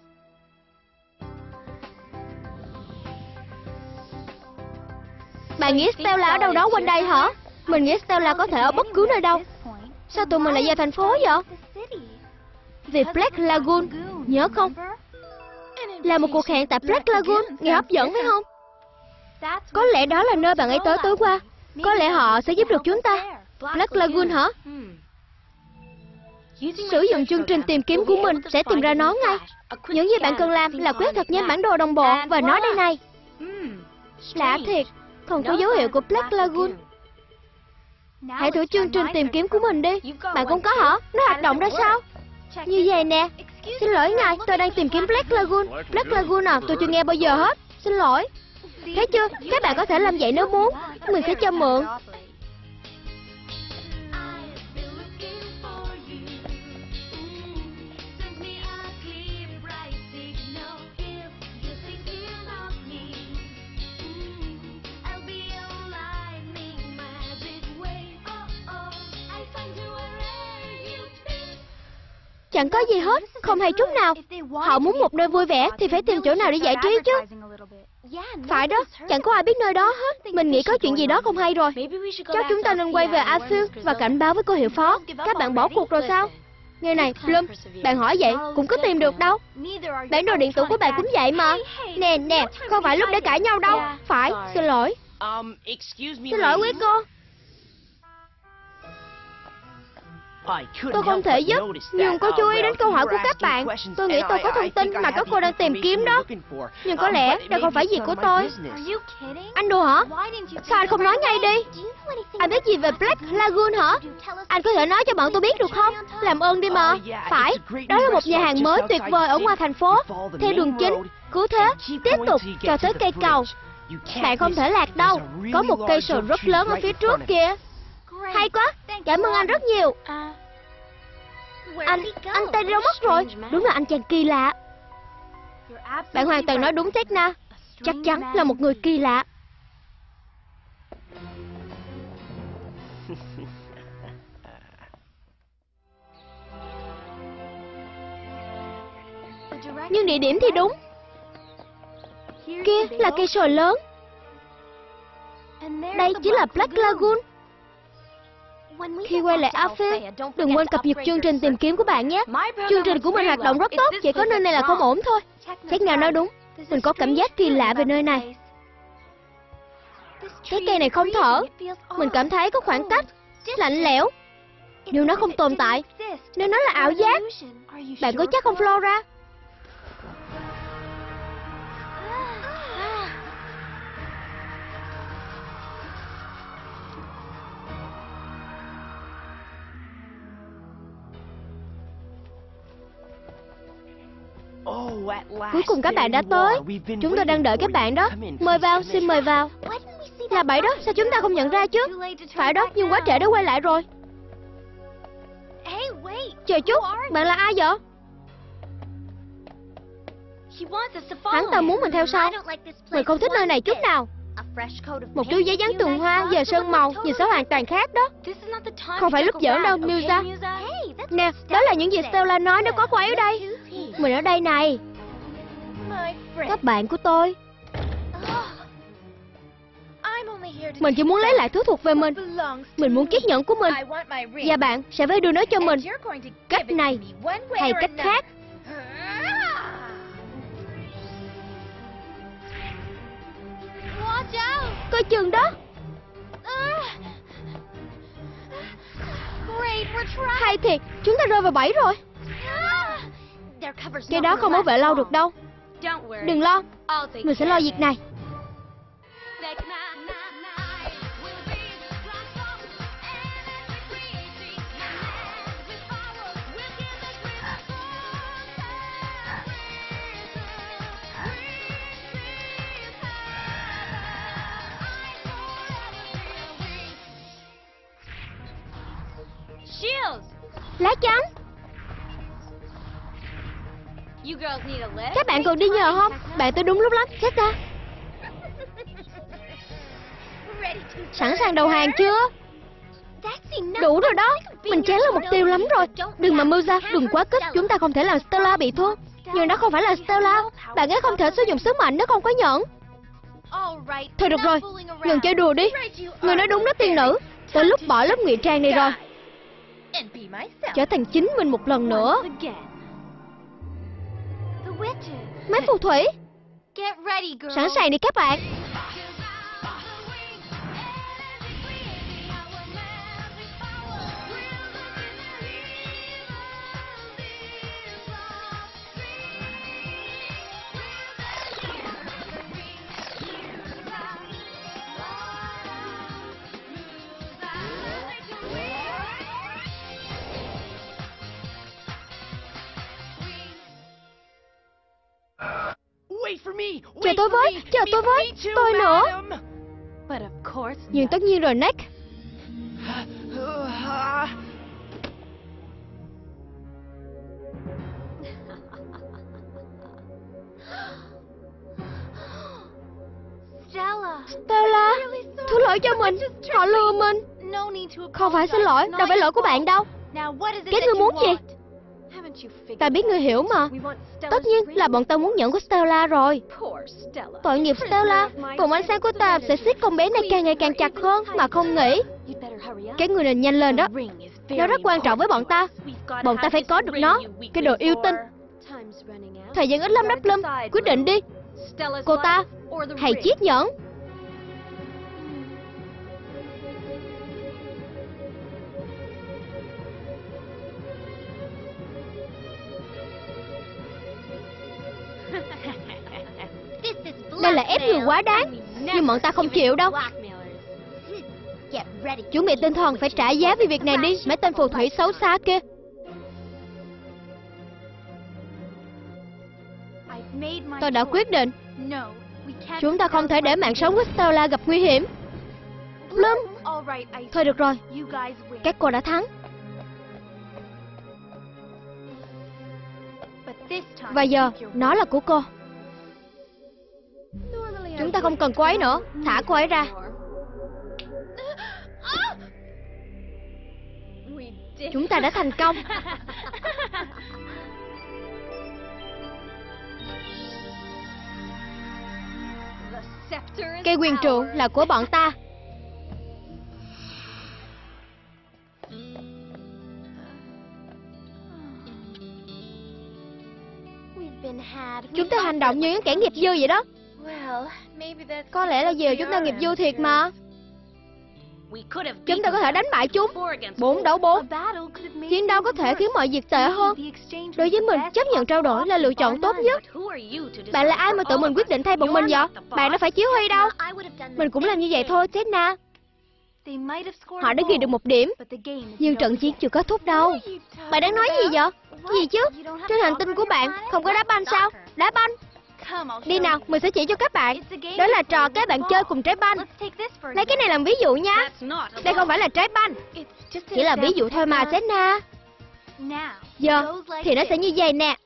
Speaker 1: Bạn nghĩ Stella ở đâu đó quanh đây hả? Mình nghĩ Stella có thể ở bất cứ nơi đâu. Sao tụi mình lại về thành phố vậy? Vì Black Lagoon, nhớ không? Là một cuộc hẹn tại Black Lagoon, nghe hấp dẫn phải không? Có lẽ đó là nơi bạn ấy tới tối qua. Có lẽ họ sẽ giúp được chúng ta. Black Lagoon hả? Sử dụng chương trình tìm kiếm của mình sẽ tìm ra nó ngay. Những gì bạn cần làm là quét thật nhanh bản đồ đồng bộ và nói đây này. Lạ thiệt, không có dấu hiệu của Black Lagoon. Hãy thử chương trình tìm kiếm của mình đi. Bạn cũng có hả? Nó hoạt động ra sao? Như vậy nè. Xin lỗi ngài, tôi đang tìm kiếm Black Lagoon. Black Lagoon à, tôi chưa nghe bao giờ hết. Xin lỗi. Thấy chưa, các bạn có thể làm vậy nếu muốn. Mình sẽ cho mượn. Chẳng có gì hết, không hay chút nào. Họ muốn một nơi vui vẻ thì phải tìm chỗ nào để giải trí chứ. Phải đó, chẳng có ai biết nơi đó hết. Mình nghĩ có chuyện gì đó không hay rồi. Chắc chúng ta nên quay về Arthur và cảnh báo với cô hiệu phó. Các bạn bỏ cuộc rồi sao? Nghe này, Plum, bạn hỏi vậy cũng có tìm được đâu. Bản đồ điện tử của bạn cũng vậy mà. Nè, nè, không phải lúc để cãi nhau đâu. Phải, xin lỗi. Xin lỗi quý cô. Tôi không thể giúp, nhưng có chú ý đến câu hỏi của các bạn. Tôi nghĩ tôi có thông tin mà các cô đang tìm kiếm đó. Nhưng có lẽ đây không phải việc của tôi. Anh đùa hả? Sao anh không nói ngay đi? Anh biết gì về Black Lagoon hả? Anh có thể nói cho bọn tôi biết được không? Làm ơn đi mà. Phải, đó là một nhà hàng mới tuyệt vời ở ngoài thành phố. Theo đường chính, cứ thế, tiếp tục cho tới cây cầu. Bạn không thể lạc đâu. Có một cây sồi rất lớn ở phía trước kìa. Hay quá, cảm ơn anh rất nhiều. Anh, anh ta đi đâu mất rồi? Đúng là anh chàng kỳ lạ. Bạn hoàn toàn nói đúng Tekna. Chắc chắn là một người kỳ lạ. Nhưng địa điểm thì đúng. Kia là cây sồi lớn. Đây chính là Black Lagoon. Khi quay lại Arthur, đừng quên cập nhật chương trình tìm kiếm của bạn nhé. Chương trình của mình hoạt động rất tốt, chỉ có nơi này là không ổn thôi. Tekna nói đúng, mình có cảm giác kỳ lạ về nơi này. Cái cây này không thở. Mình cảm thấy có khoảng cách, lạnh lẽo. Nếu nó không tồn tại, nếu nó là ảo giác. Bạn có chắc không Flora? Cuối cùng các bạn đã tới. Chúng tôi đang đợi các bạn đó. Mời vào, xin mời vào. Là bậy đó, sao chúng ta không nhận ra chứ? Phải đó, nhưng quá trễ đã quay lại rồi. Chờ chút, bạn là ai vậy? Hắn ta muốn mình theo sau. Mình không thích nơi này chút nào. Một chú giấy dán tường hoa, giờ sơn màu, nhìn sẽ hoàn toàn khác đó. Không phải lúc giỡn đâu, Musa. Nè, đó là những gì Stella nói nếu có cô ấy ở đây. Mình ở đây này. Các bạn của tôi. Mình chỉ muốn lấy lại thứ thuộc về mình. Mình muốn chiếc nhẫn của mình. Và bạn sẽ phải đưa nó cho mình. Cách này hay cách khác. Coi chừng đó. Hay thiệt, chúng ta rơi vào bẫy rồi. Cái đó không bảo vệ lâu được đâu. Đừng lo, mình sẽ lo việc này. Lá chắn. Các bạn còn đi nhờ không? Bạn tôi đúng lúc lắm, chết ra. Sẵn sàng đầu hàng chưa? Đủ rồi đó, mình chán là mục tiêu lắm rồi. Đừng mà mưu ra, đừng quá kích. Chúng ta không thể làm Stella bị thương. Nhưng đó không phải là Stella. Bạn ấy không thể sử dụng sức mạnh nếu không có nhẫn. Thôi được rồi, ngừng chơi đùa đi. Người nói đúng đó tiên nữ. Tới lúc bỏ lớp ngụy trang này rồi. Trở thành chính mình một lần nữa. Mấy phù thủy, sẵn sàng đi các bạn. Chờ tôi với, chờ tôi với, tôi nữa. Nhưng tất nhiên rồi, Nick. Stella, thứ lỗi cho mình, họ lừa mình. Không phải xin lỗi, đâu phải lỗi của bạn đâu. Cái ngươi muốn gì? Ta biết ngươi hiểu mà. Tất nhiên là bọn ta muốn nhẫn của Stella rồi. Tội nghiệp Stella. Vùng ánh sáng của ta sẽ siết con bé này càng ngày càng chặt hơn mà không nghĩ. Cái người nên nhanh lên đó. Nó rất quan trọng với bọn ta. Bọn ta phải có được nó. Cái đồ yêu tinh. Thời gian ít lắm đắp lâm. Quyết định đi. Cô ta hay chiếc nhẫn. Đây là ép người quá đáng. Nhưng bọn ta không chịu đâu. Chuẩn bị tinh thần, phải trả giá vì việc này đi. Mấy tên phù thủy xấu xa kia. Tôi đã quyết định. Chúng ta không thể để mạng sống của Stella gặp nguy hiểm. Bloom. Thôi được rồi, các cô đã thắng. Và giờ nó là của cô. Chúng ta không cần cô ấy nữa. Thả cô ấy ra. Chúng ta đã thành công. Cây quyền trượng là của bọn ta. Chúng ta hành động như những kẻ nghiệp dư vậy đó. Có lẽ là giờ chúng ta nghiệp dư thiệt mà. Chúng ta có thể đánh bại chúng. Bốn đấu bốn. Chiến đấu có thể khiến mọi việc tệ hơn. Đối với mình, chấp nhận trao đổi là lựa chọn tốt nhất. Bạn là ai mà tự mình quyết định thay bọn mình vậy? Bạn đã phải chiếu huy đâu. Mình cũng làm như vậy thôi, Sedna. Họ đã ghi được một điểm. Nhưng trận chiến chưa kết thúc đâu. Bạn đang nói gì vậy? Gì chứ? Trên hành tinh của bạn không có đá banh sao? Đá banh. Đi nào, mình sẽ chỉ cho các bạn. Đó là trò các bạn chơi cùng trái banh. Lấy cái này làm ví dụ nha. Đây không phải là trái banh. Chỉ là ví dụ thôi mà, Sedna. Giờ thì nó sẽ như vậy nè.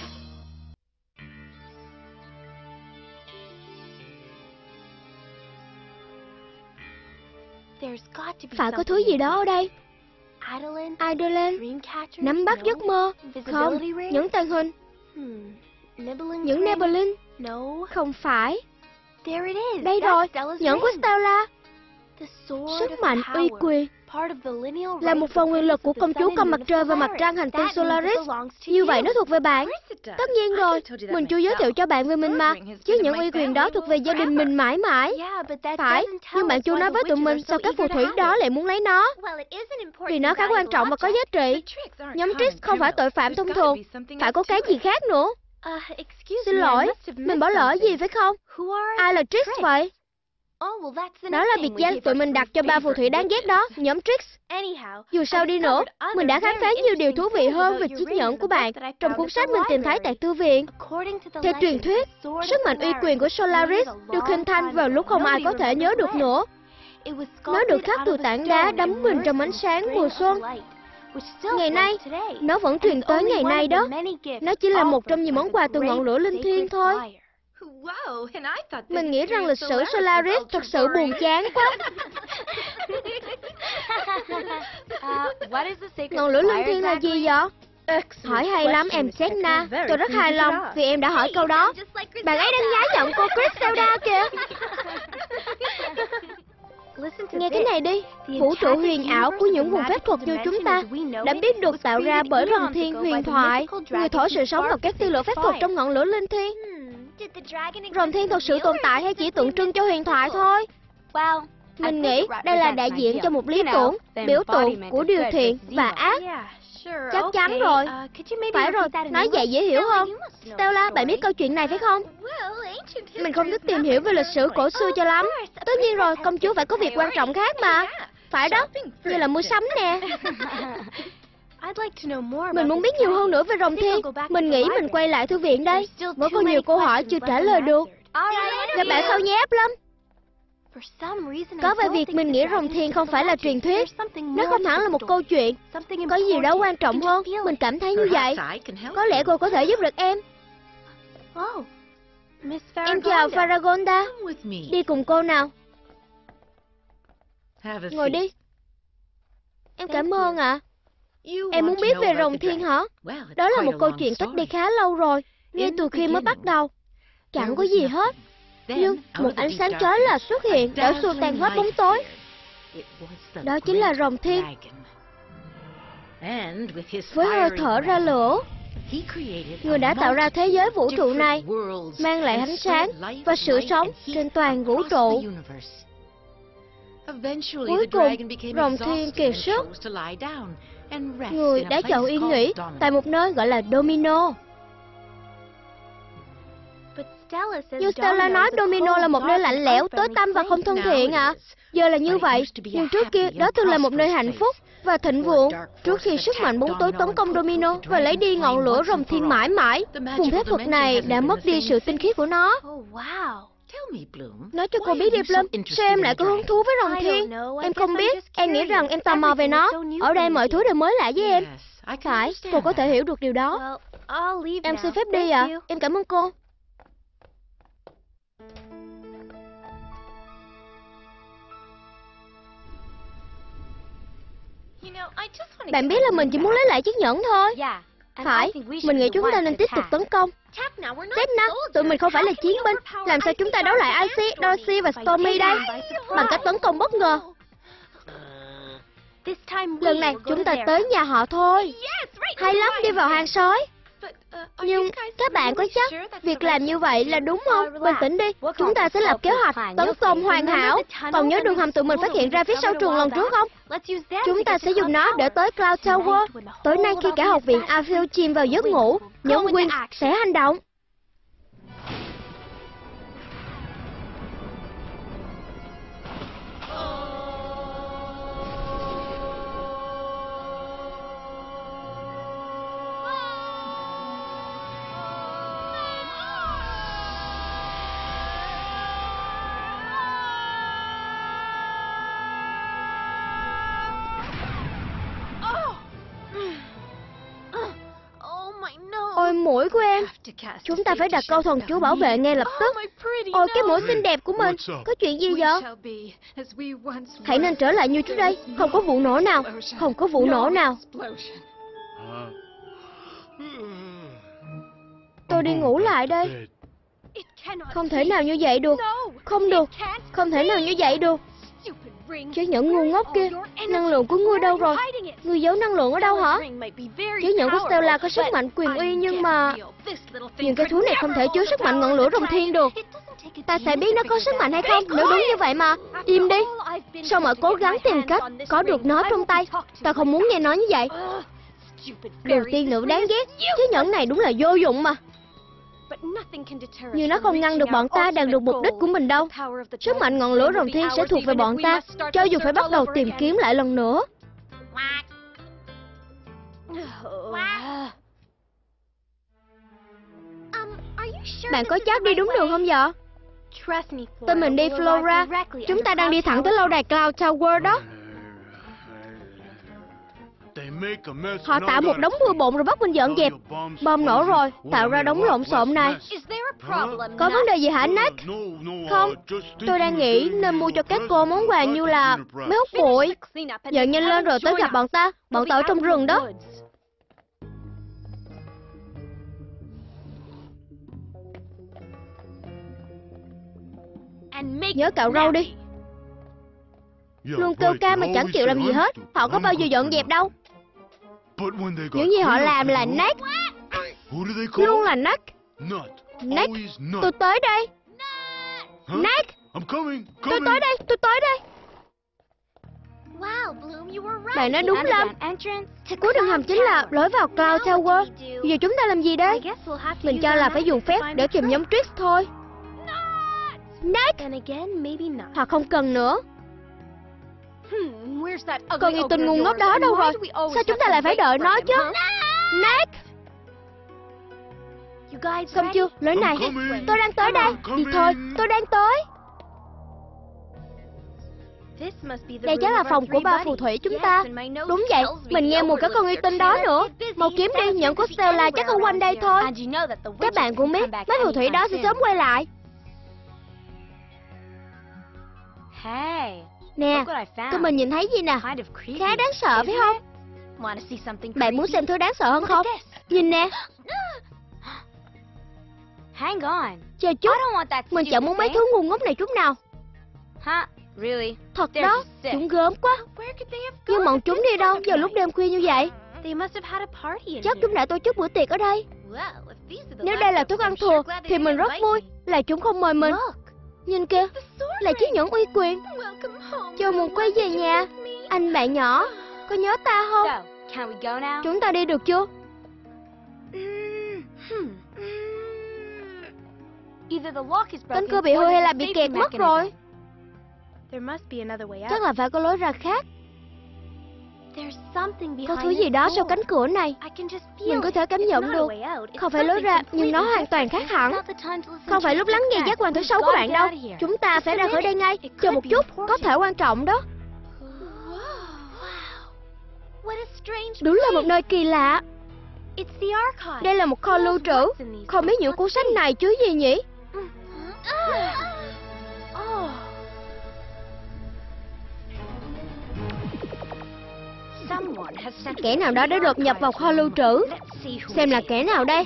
Speaker 1: Phải có thứ gì đó ở đây. Idolin, nắm bắt giấc mơ. Không, những tàng hình. Những Nebelin. Không phải. Đây rồi, nhẫn của Stella. Sức mạnh uy quyền Là một phần quyền lực của công chúa con mặt trời và mặt trăng hành tinh Solaris. Như vậy nó thuộc về bạn. Tất nhiên rồi, mình chưa giới thiệu cho bạn về mình mà. Chứ những uy quyền đó thuộc về gia đình mình mãi mãi. Phải, nhưng bạn chưa nói với tụi mình sao các phù thủy đó lại muốn lấy nó. Vì nó khá quan trọng và có giá trị. Nhóm Trix không phải tội phạm thông thường, phải có cái gì khác nữa. Xin lỗi, mình bỏ lỡ gì phải không? Ai là Trix vậy? Đó là biệt danh tụi mình đặt cho ba phù thủy đáng ghét đó, nhóm Trix. Dù sao đi nữa, mình đã khám phá nhiều điều thú vị hơn về chiếc nhẫn của bạn trong cuốn sách mình tìm thấy tại thư viện. Theo truyền thuyết, sức mạnh uy quyền của Solaris được hình thành vào lúc không ai có thể nhớ được nữa. Nó được khắc từ tảng đá đắm mình trong ánh sáng mùa xuân. Ngày nay, nó vẫn truyền tới ngày nay đó. Nó chỉ là một trong nhiều món quà từ ngọn lửa linh thiêng thôi. Mình nghĩ rằng lịch sử Solaris thật sự buồn chán quá. Ngọn lửa linh thiêng là gì vậy? Hỏi hay lắm em Sedna. Tôi rất hài lòng vì em đã hỏi câu đó. Bạn ấy đang nhái giọng cô Griselda kìa. Nghe cái này đi. Vũ trụ huyền ảo của những vùng phép thuật như chúng ta đã biết được tạo ra bởi rồng thiên huyền thoại, người thổi sự sống vào các tia lửa phép thuật trong ngọn lửa linh thiêng. Rồng thiên thật sự tồn tại hay chỉ tượng trưng cho huyền thoại thôi? Mình nghĩ đây là đại diện cho một lý tưởng, biểu tượng của điều thiện và ác. Chắc chắn rồi. Phải rồi, nói vậy dễ hiểu hơn. Stella, bạn biết câu chuyện này phải không? Mình không thích tìm hiểu về lịch sử cổ xưa cho lắm. Tất nhiên rồi, công chúa phải có việc quan trọng khác mà. Phải đó, như là mua sắm nè. Mình muốn biết nhiều hơn nữa về rồng thiên. Mình nghĩ mình quay lại thư viện đây. Vẫn còn nhiều câu hỏi chưa trả lời được. Gặp bạn sau nhé, Plum. Có vài việc mình nghĩ rồng thiên không phải là truyền thuyết. Nó không hẳn là một câu chuyện. Có gì đó quan trọng hơn. Mình cảm thấy như vậy. Có lẽ cô có thể giúp được em. Em chào Faragonda. Đi cùng cô nào. Ngồi đi. Em cảm ơn ạ. Em muốn biết về rồng thiên hả? Đó là một câu chuyện cách đây khá lâu rồi. Ngay từ khi mới bắt đầu. Chẳng có gì hết. Nhưng một ánh sáng chói là xuất hiện để xua tan hết bóng tối. Đó chính là rồng thiên. Với hơi thở ra lửa, người đã tạo ra thế giới vũ trụ này, mang lại ánh sáng và sự sống trên toàn vũ trụ. Cuối cùng, rồng thiên kiệt sức. Người đã chọn yên nghỉ tại một nơi gọi là Domino. Nhưng Stella nói Domino là một nơi lạnh lẽo, tối tăm và không thân thiện ạ. À. Giờ là như vậy, nhưng trước kia đó từng là một nơi hạnh phúc và thịnh vượng. Trước khi sức mạnh bóng tối tấn công Domino và lấy đi ngọn lửa rồng thiên mãi mãi, vùng phép thuật này đã mất đi sự tinh khiết của nó. Nói cho cô biết đi Plum, sao em lại có hứng thú với rồng thiên? Em không biết, em nghĩ rằng em tò mò về nó. Ở đây mọi thứ đều mới lạ với em. Phải, cô có thể hiểu được điều đó. Em xin phép đi ạ. À. Em cảm ơn cô. Bạn biết là mình chỉ muốn lấy lại chiếc nhẫn thôi. Phải, mình nghĩ chúng ta nên tiếp tục tấn công. Sedna, tụi mình không phải là chiến binh. Làm sao chúng ta đấu lại Icy, Dorsey và Stormy đây? Bằng cách tấn công bất ngờ. Lần này chúng ta tới nhà họ thôi. Hay lắm, đi vào hang sói. Nhưng các bạn có chắc việc làm như vậy là đúng không? Bình tĩnh đi, chúng ta sẽ lập kế hoạch tấn công hoàn hảo. Còn nhớ đường hầm tụi mình phát hiện ra phía sau trường lần trước không? Chúng ta sẽ dùng nó để tới Cloud Tower. Tối nay khi cả học viện Aphil chìm vào giấc ngủ, nhóm Wing sẽ hành động. Ôi mũi của em. Chúng ta phải đặt câu thần chú bảo vệ ngay lập tức. Ôi cái mũi xinh đẹp của mình. Có chuyện gì vậy? Hãy nên trở lại như trước đây. Không có vụ nổ nào. Không có vụ nổ nào. Tôi đi ngủ lại đây. Không thể nào như vậy được. Không được. Không thể nào như vậy được. Chiếc nhẫn ngu ngốc kia, năng lượng của ngươi đâu rồi? Ngươi giấu năng lượng ở đâu hả? Chiếc nhẫn của Stella có sức mạnh quyền uy nhưng mà... Nhưng cái thú này không thể chứa sức mạnh ngọn lửa rồng thiên được. Ta sẽ biết nó có sức mạnh hay không nếu đúng như vậy mà. Im đi. Sao mà cố gắng tìm cách có được nó trong tay? Ta không muốn nghe nói như vậy. Đồ tiên nữ đáng ghét. Chiếc nhẫn này đúng là vô dụng mà. Nhưng nó không ngăn được bọn ta đạt được mục đích của mình đâu. Sức mạnh ngọn lửa rồng thiên sẽ thuộc về bọn ta, cho dù phải bắt đầu tìm kiếm lại lần nữa. Bạn có chắc đi đúng đường không vậy? Tin mình đi Flora. Chúng ta đang đi thẳng tới lâu đài Cloud Tower đó. Họ tạo một đống bừa bộn rồi bắt mình dọn dẹp. Bom nổ rồi, tạo ra đống lộn xộn này. Có vấn đề gì hả Nick? Không, tôi đang nghĩ nên mua cho các cô món quà như là máy hút bụi. Dọn nhanh lên rồi tới gặp bọn ta. Bọn ta ở trong rừng đó. Nhớ cạo râu đi. Luôn kêu ca mà chẳng chịu làm gì hết. Họ có bao giờ dọn dẹp đâu. Những gì họ làm là nát. Luôn là nát. Nát, tôi tới đây. Nát, tôi tới đây, tôi tới đây. Bạn nói đúng lắm. Cuối đường hầm chính là lối vào Cloud Tower. Giờ chúng ta làm gì đây? Mình cho là phải dùng phép để tìm nhóm Trix thôi. Nát, họ không cần nữa. Con yêu tinh ngu ngốc đó đâu rồi? Sao chúng ta lại phải đợi nó chứ? Nát, xong chưa? Lối này. Tôi đang tới đây. Đi thôi, tôi đang tới. Đây chắc là phòng của ba phù thủy chúng ta. Đúng vậy, mình nghe mùi cả con yêu tinh đó nữa. Mau kiếm đi, nhẫn của Stella chắc ở quanh đây thôi. Các bạn cũng biết mấy phù thủy đó sẽ sớm quay lại. Nè, tụi mình nhìn thấy gì nè? Khá đáng sợ phải không? Bạn muốn xem thứ đáng sợ hơn không? Nhìn nè. Chờ chút, mình chẳng muốn mấy thứ ngu ngốc này chút nào. Thật đó, chúng gớm quá. Nhưng bọn chúng đi đâu vào lúc đêm khuya như vậy? Chắc chúng đã tổ chức bữa tiệc ở đây. Nếu đây là thức ăn thừa thì mình rất vui là chúng không mời mình. Nhìn kìa, là chiếc nhẫn uy quyền. Chào mừng quay về nhà. Anh bạn nhỏ, có nhớ ta không? Chúng ta đi được chưa? Cánh cửa bị hư hay là bị kẹt mất rồi? Chắc là phải có lối ra khác. Có thứ gì đó sau cánh cửa này. Mình có thể cảm nhận được. Không phải lối ra, nhưng nó hoàn toàn khác hẳn. Không phải lúc lắng nghe giác quan thứ sáu của bạn đâu. Chúng ta phải ra khỏi đây ngay. Chờ một chút, có thể quan trọng đó. Đúng là một nơi kỳ lạ. Đây là một kho lưu trữ. Không biết những cuốn sách này chứa gì nhỉ? Kẻ nào đó đã đột nhập vào kho lưu trữ. Xem là kẻ nào đây?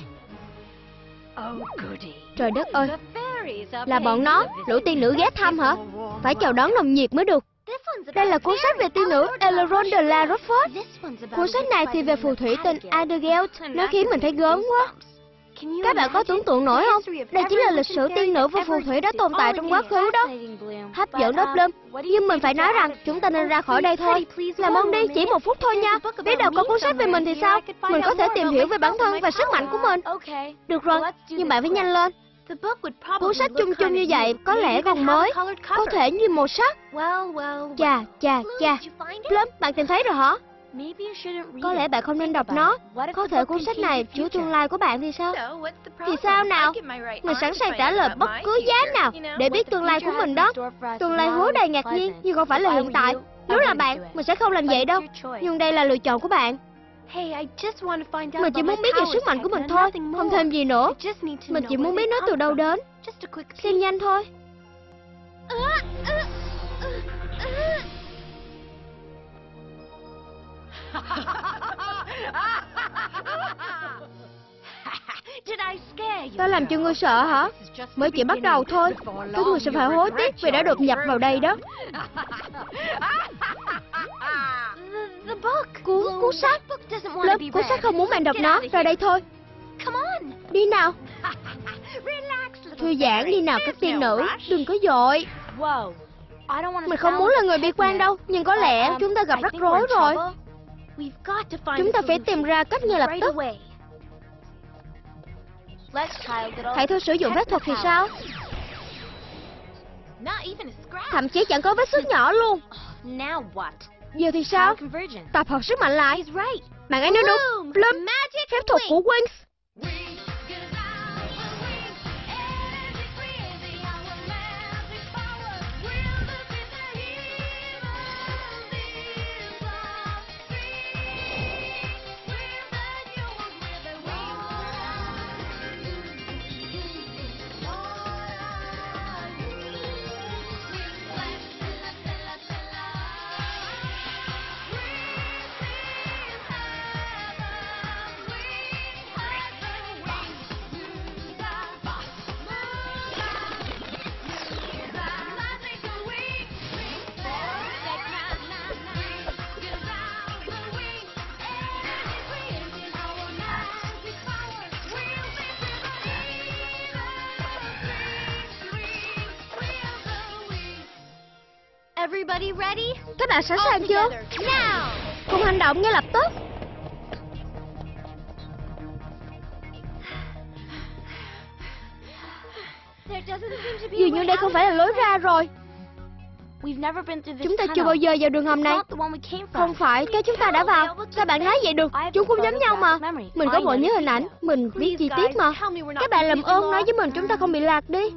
Speaker 1: Trời đất ơi, là bọn nó. Lũ tiên nữ ghé thăm hả? Phải chào đón nồng nhiệt mới được. Đây là cuốn sách về tiên nữ Elrond de la Rochefort. Cuốn sách này thì về phù thủy tên Adegeld. Nó khiến mình thấy gớm quá. Các bạn có tưởng tượng nổi không? Đây chính là lịch sử tiên nữ và phù thủy đã tồn tại trong quá khứ đó. Hấp dẫn đó Plum. Nhưng mình phải nói rằng chúng ta nên ra khỏi đây thôi. Làm ơn đi, chỉ một phút thôi nha. Biết đâu có cuốn sách về mình thì sao? Mình có thể tìm hiểu về bản thân và sức mạnh của mình. Được rồi, nhưng bạn phải nhanh lên. Cuốn sách chung chung như vậy có lẽ còn mới. Có thể như màu sắc. Chà, chà, chà. Plum, bạn tìm thấy rồi hả? Có lẽ bạn không nên đọc nó. Có thể cuốn sách này chứa tương lai của bạn thì sao? Thì sao nào? Mình sẵn sàng trả lời bất cứ giá nào để biết tương lai của mình đó. Tương lai hứa đầy ngạc nhiên nhưng không phải là hiện tại. Nếu là bạn, mình sẽ không làm vậy đâu. Nhưng đây là lựa chọn của bạn. Mình chỉ muốn biết về sức mạnh của mình thôi, không thêm gì nữa. Mình chỉ muốn biết nó từ đâu đến. Xem nhanh thôi. Ta làm cho ngươi sợ hả? Mới chỉ bắt đầu thôi. Các ngươi sẽ phải hối tiếc vì đã đột nhập vào đây đó. Cuốn, cuốn sách. Lớp cuốn sách không muốn bạn đọc nó. Ra đây thôi. Đi nào. Thư giãn đi nào các tiên nữ. Đừng có dội. Mình không muốn là người bi quan đâu. Nhưng có lẽ chúng ta gặp rắc rối rồi. Chúng ta phải tìm ra cách ngay lập tức. Hãy thử sử dụng phép thuật thì sao? Thậm chí chẳng có vết xước nhỏ luôn. Giờ thì sao? Tập hợp sức mạnh lại. Bạn ấy nói đúng. Bloom, phép thuật của Wings. Các bạn sẵn sàng chưa? Cùng hành động ngay lập tức. Dường như đây không phải là lối ra rồi. Chúng ta chưa bao giờ vào đường hầm này. Không phải cái chúng ta đã vào. Sao bạn nói vậy được? Chúng cũng giống nhau mà. Mình có bộ nhớ hình ảnh. Mình biết chi tiết mà. Các bạn làm ơn nói với mình chúng ta không bị lạc đi.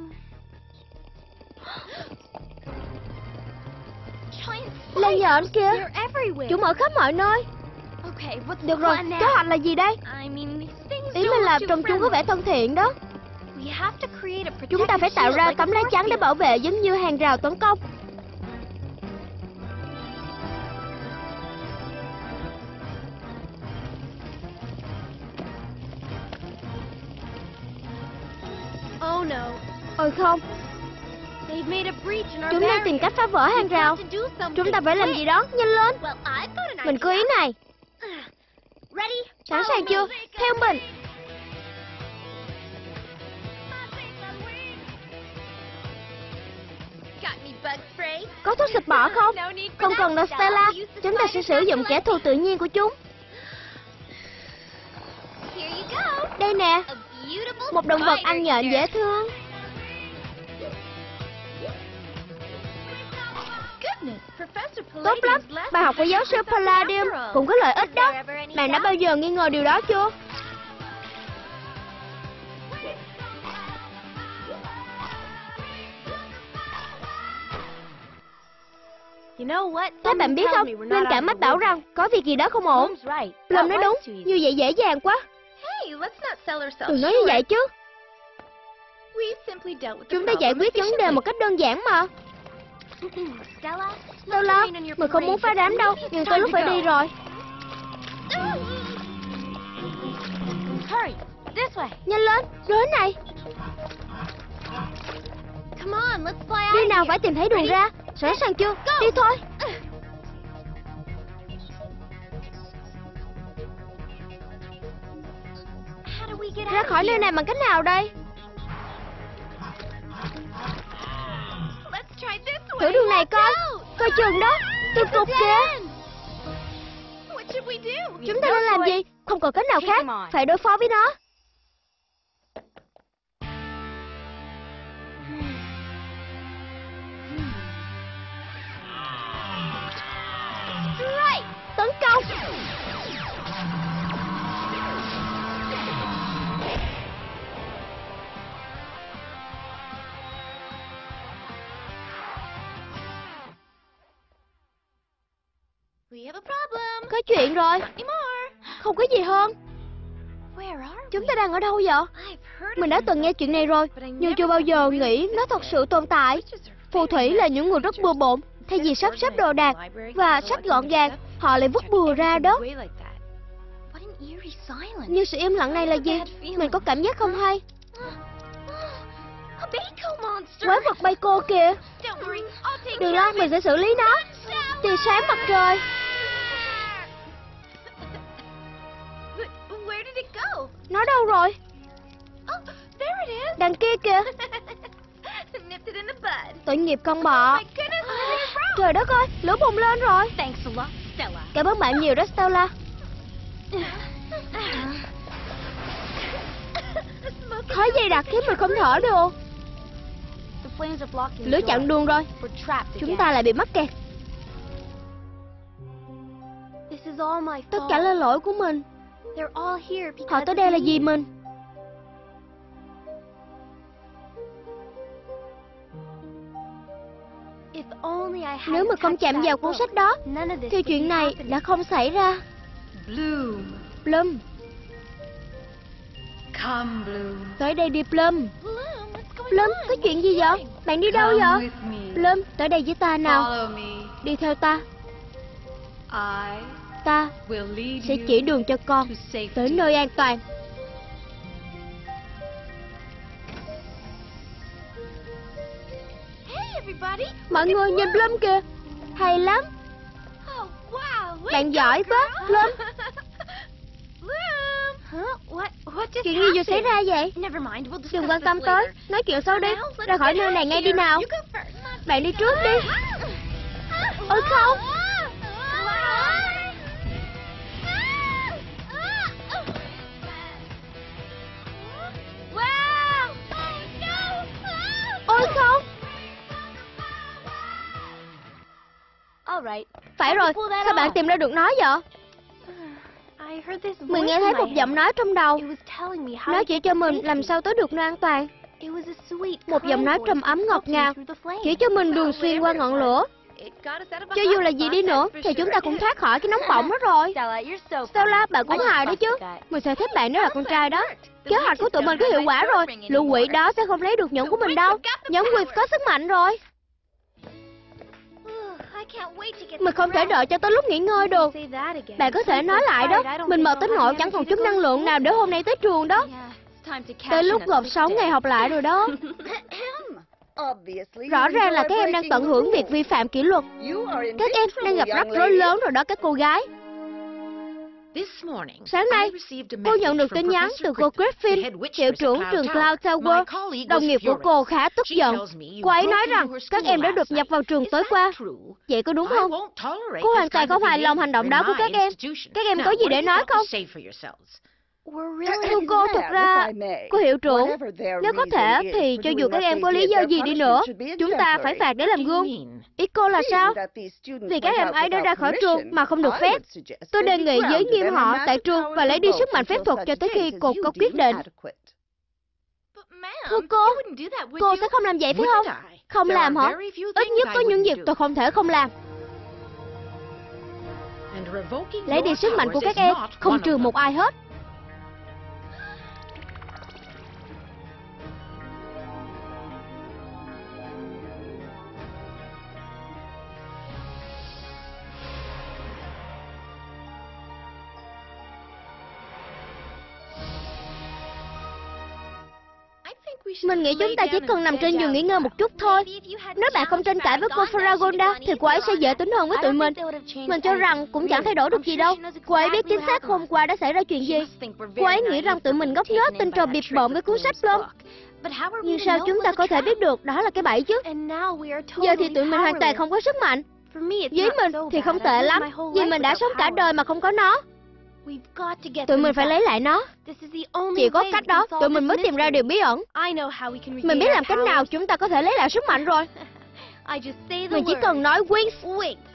Speaker 1: Lan nhện kìa. Chúng ở khắp mọi nơi. Được rồi, kế hoạch là gì đây? Ý mình là trông chúng có vẻ thân thiện đó. Chúng ta phải tạo ra tấm lá chắn để bảo vệ giống như hàng rào tấn công. Ôi không. Chúng đang tìm cách phá vỡ hàng rào. Chúng ta phải làm gì đó, nhanh lên. Mình có ý này. Sẵn sàng chưa? Theo mình. Có thuốc xịt bọ không? Không cần đâu Stella. Chúng ta sẽ sử dụng kẻ thù tự nhiên của chúng. Đây nè. Một động vật ăn nhện dễ thương. Tốt lắm. Bài học của giáo sư Palladium cũng có lợi ích đó. Bạn đã bao giờ nghi ngờ điều đó chưa? Các bạn biết không, Linh cảm mách bảo rằng có việc gì đó không ổn. Plum nói đúng, như vậy dễ dàng quá. Đừng nói như vậy chứ. Chúng ta giải quyết vấn đề một cách đơn giản mà. Stella, mình không muốn phá đám đâu, nhưng tới lúc phải đi rồi. Nhanh lên, lối này. Đi nào, phải tìm thấy đường ra. Sẵn sàng chưa? Đi thôi. Ra khỏi nơi này bằng cách nào đây? Thử đường này coi. Coi chừng đó. Tiếp tục kìa. Chúng ta nên làm gì? Không còn cách nào khác. Phải đối phó với nó. Tấn công. Có chuyện rồi. Không có gì hơn. Chúng ta đang ở đâu vậy? Mình đã từng nghe chuyện này rồi, nhưng chưa bao giờ nghĩ nó thật sự tồn tại. Phù thủy là những người rất bừa bộn. Thay vì sắp xếp đồ đạc và sách gọn gàng, họ lại vứt bừa ra đó. Nhưng sự im lặng này là gì? Mình có cảm giác không hay. Quái vật Baco kìa. Đừng lo, mình sẽ xử lý nó. Tia sáng mặt trời. Nó đâu rồi? Đằng kia kìa. Tội nghiệp con bọ. Trời đất ơi, lửa bùng lên rồi. Cảm ơn bạn nhiều đó Stella. Khói dày đặc khiến mình không thở được. Lửa chặn đường rồi. Chúng ta lại bị mắc kẹt. Tất cả là lỗi của mình. Họ tới đây là vì mình. Nếu mà không chạm vào cuốn sách đó thì chuyện này đã không xảy ra. Plum. Tới đây đi Plum. Plum, có chuyện gì vậy? Bạn đi đâu vậy? Plum, tới đây với ta nào. Đi theo ta. Ta sẽ chỉ đường cho con tới nơi an toàn. Mọi người nhìn Plum kìa. Hay lắm. Bạn giỏi quá Plum. Chuyện gì vừa xảy ra vậy? Đừng quan tâm tới. Nói chuyện sau đi. Ra khỏi nơi này ngay đi nào. Bạn đi trước đi. Ôi không. Ôi không. Phải rồi, sao bạn tìm ra được nó vậy? Mình nghe thấy một giọng nói trong đầu. Nó chỉ cho mình làm sao tới được nơi an toàn. Một giọng nói trầm ấm ngọt ngào, chỉ cho mình đường xuyên qua ngọn lửa. Cho dù là gì đi nữa thì chúng ta cũng thoát khỏi cái nóng bỏng đó rồi. Stella, bạn cũng hài đó chứ. Mình sẽ thích bạn nếu là con trai đó. Kế hoạch của tụi mình có hiệu quả rồi. Lũ quỷ đó sẽ không lấy được nhẫn của mình đâu. Nhóm Quỷ có sức mạnh rồi. Mình không thể đợi cho tới lúc nghỉ ngơi được. Bạn có thể nói lại đó. Mình mệt tới nỗi chẳng còn chút năng lượng nào để hôm nay tới trường đó. Tới lúc gộp sống ngày học lại rồi đó. Rõ ràng là các em đang tận hưởng việc vi phạm kỷ luật. Các em đang gặp rắc rối lớn rồi đó các cô gái. Sáng nay, cô nhận được tin nhắn từ cô Griffin, hiệu trưởng trường Cloud Tower. Đồng nghiệp của cô khá tức giận. Cô ấy nói rằng các em đã đột nhập vào trường tối qua. Vậy có đúng không? Cô hoàn toàn không hài lòng hành động đó của các em. Các em có gì để nói không? Thưa cô, thật ra, cô hiệu trưởng, nếu có thể thì cho dù các em có lý do gì đi nữa, chúng ta phải phạt để làm gương. Ý cô là sao? Vì các em ấy đã ra khỏi trường mà không được phép. Tôi đề nghị giới nghiêm họ tại trường và lấy đi sức mạnh phép thuật cho tới khi cô có quyết định. Thưa cô, cô sẽ không làm vậy phải không? Không làm hả? Ít nhất có những việc tôi không thể không làm. Lấy đi sức mạnh của các em, không trừ một ai hết. Mình nghĩ chúng ta chỉ cần nằm trên giường nghỉ ngơi một chút thôi. Nếu bạn không tranh cãi với cô Faragonda thì cô ấy sẽ dễ tính hơn với tụi mình. Mình cho rằng cũng chẳng thay đổi được gì đâu. Cô ấy biết chính xác hôm qua đã xảy ra chuyện gì. Cô ấy nghĩ rằng tụi mình ngốc nghếch tin trò bịp bợm với cuốn sách Plum. Nhưng sao chúng ta có thể biết được đó là cái bẫy chứ? Giờ thì tụi mình hoàn toàn không có sức mạnh. Với mình thì không tệ lắm, vì mình đã sống cả đời mà không có nó. Tụi mình phải lấy lại nó. Chỉ có cách đó tụi mình mới tìm ra điều bí ẩn. Mình biết làm cách nào chúng ta có thể lấy lại sức mạnh rồi. Mình chỉ cần nói Wings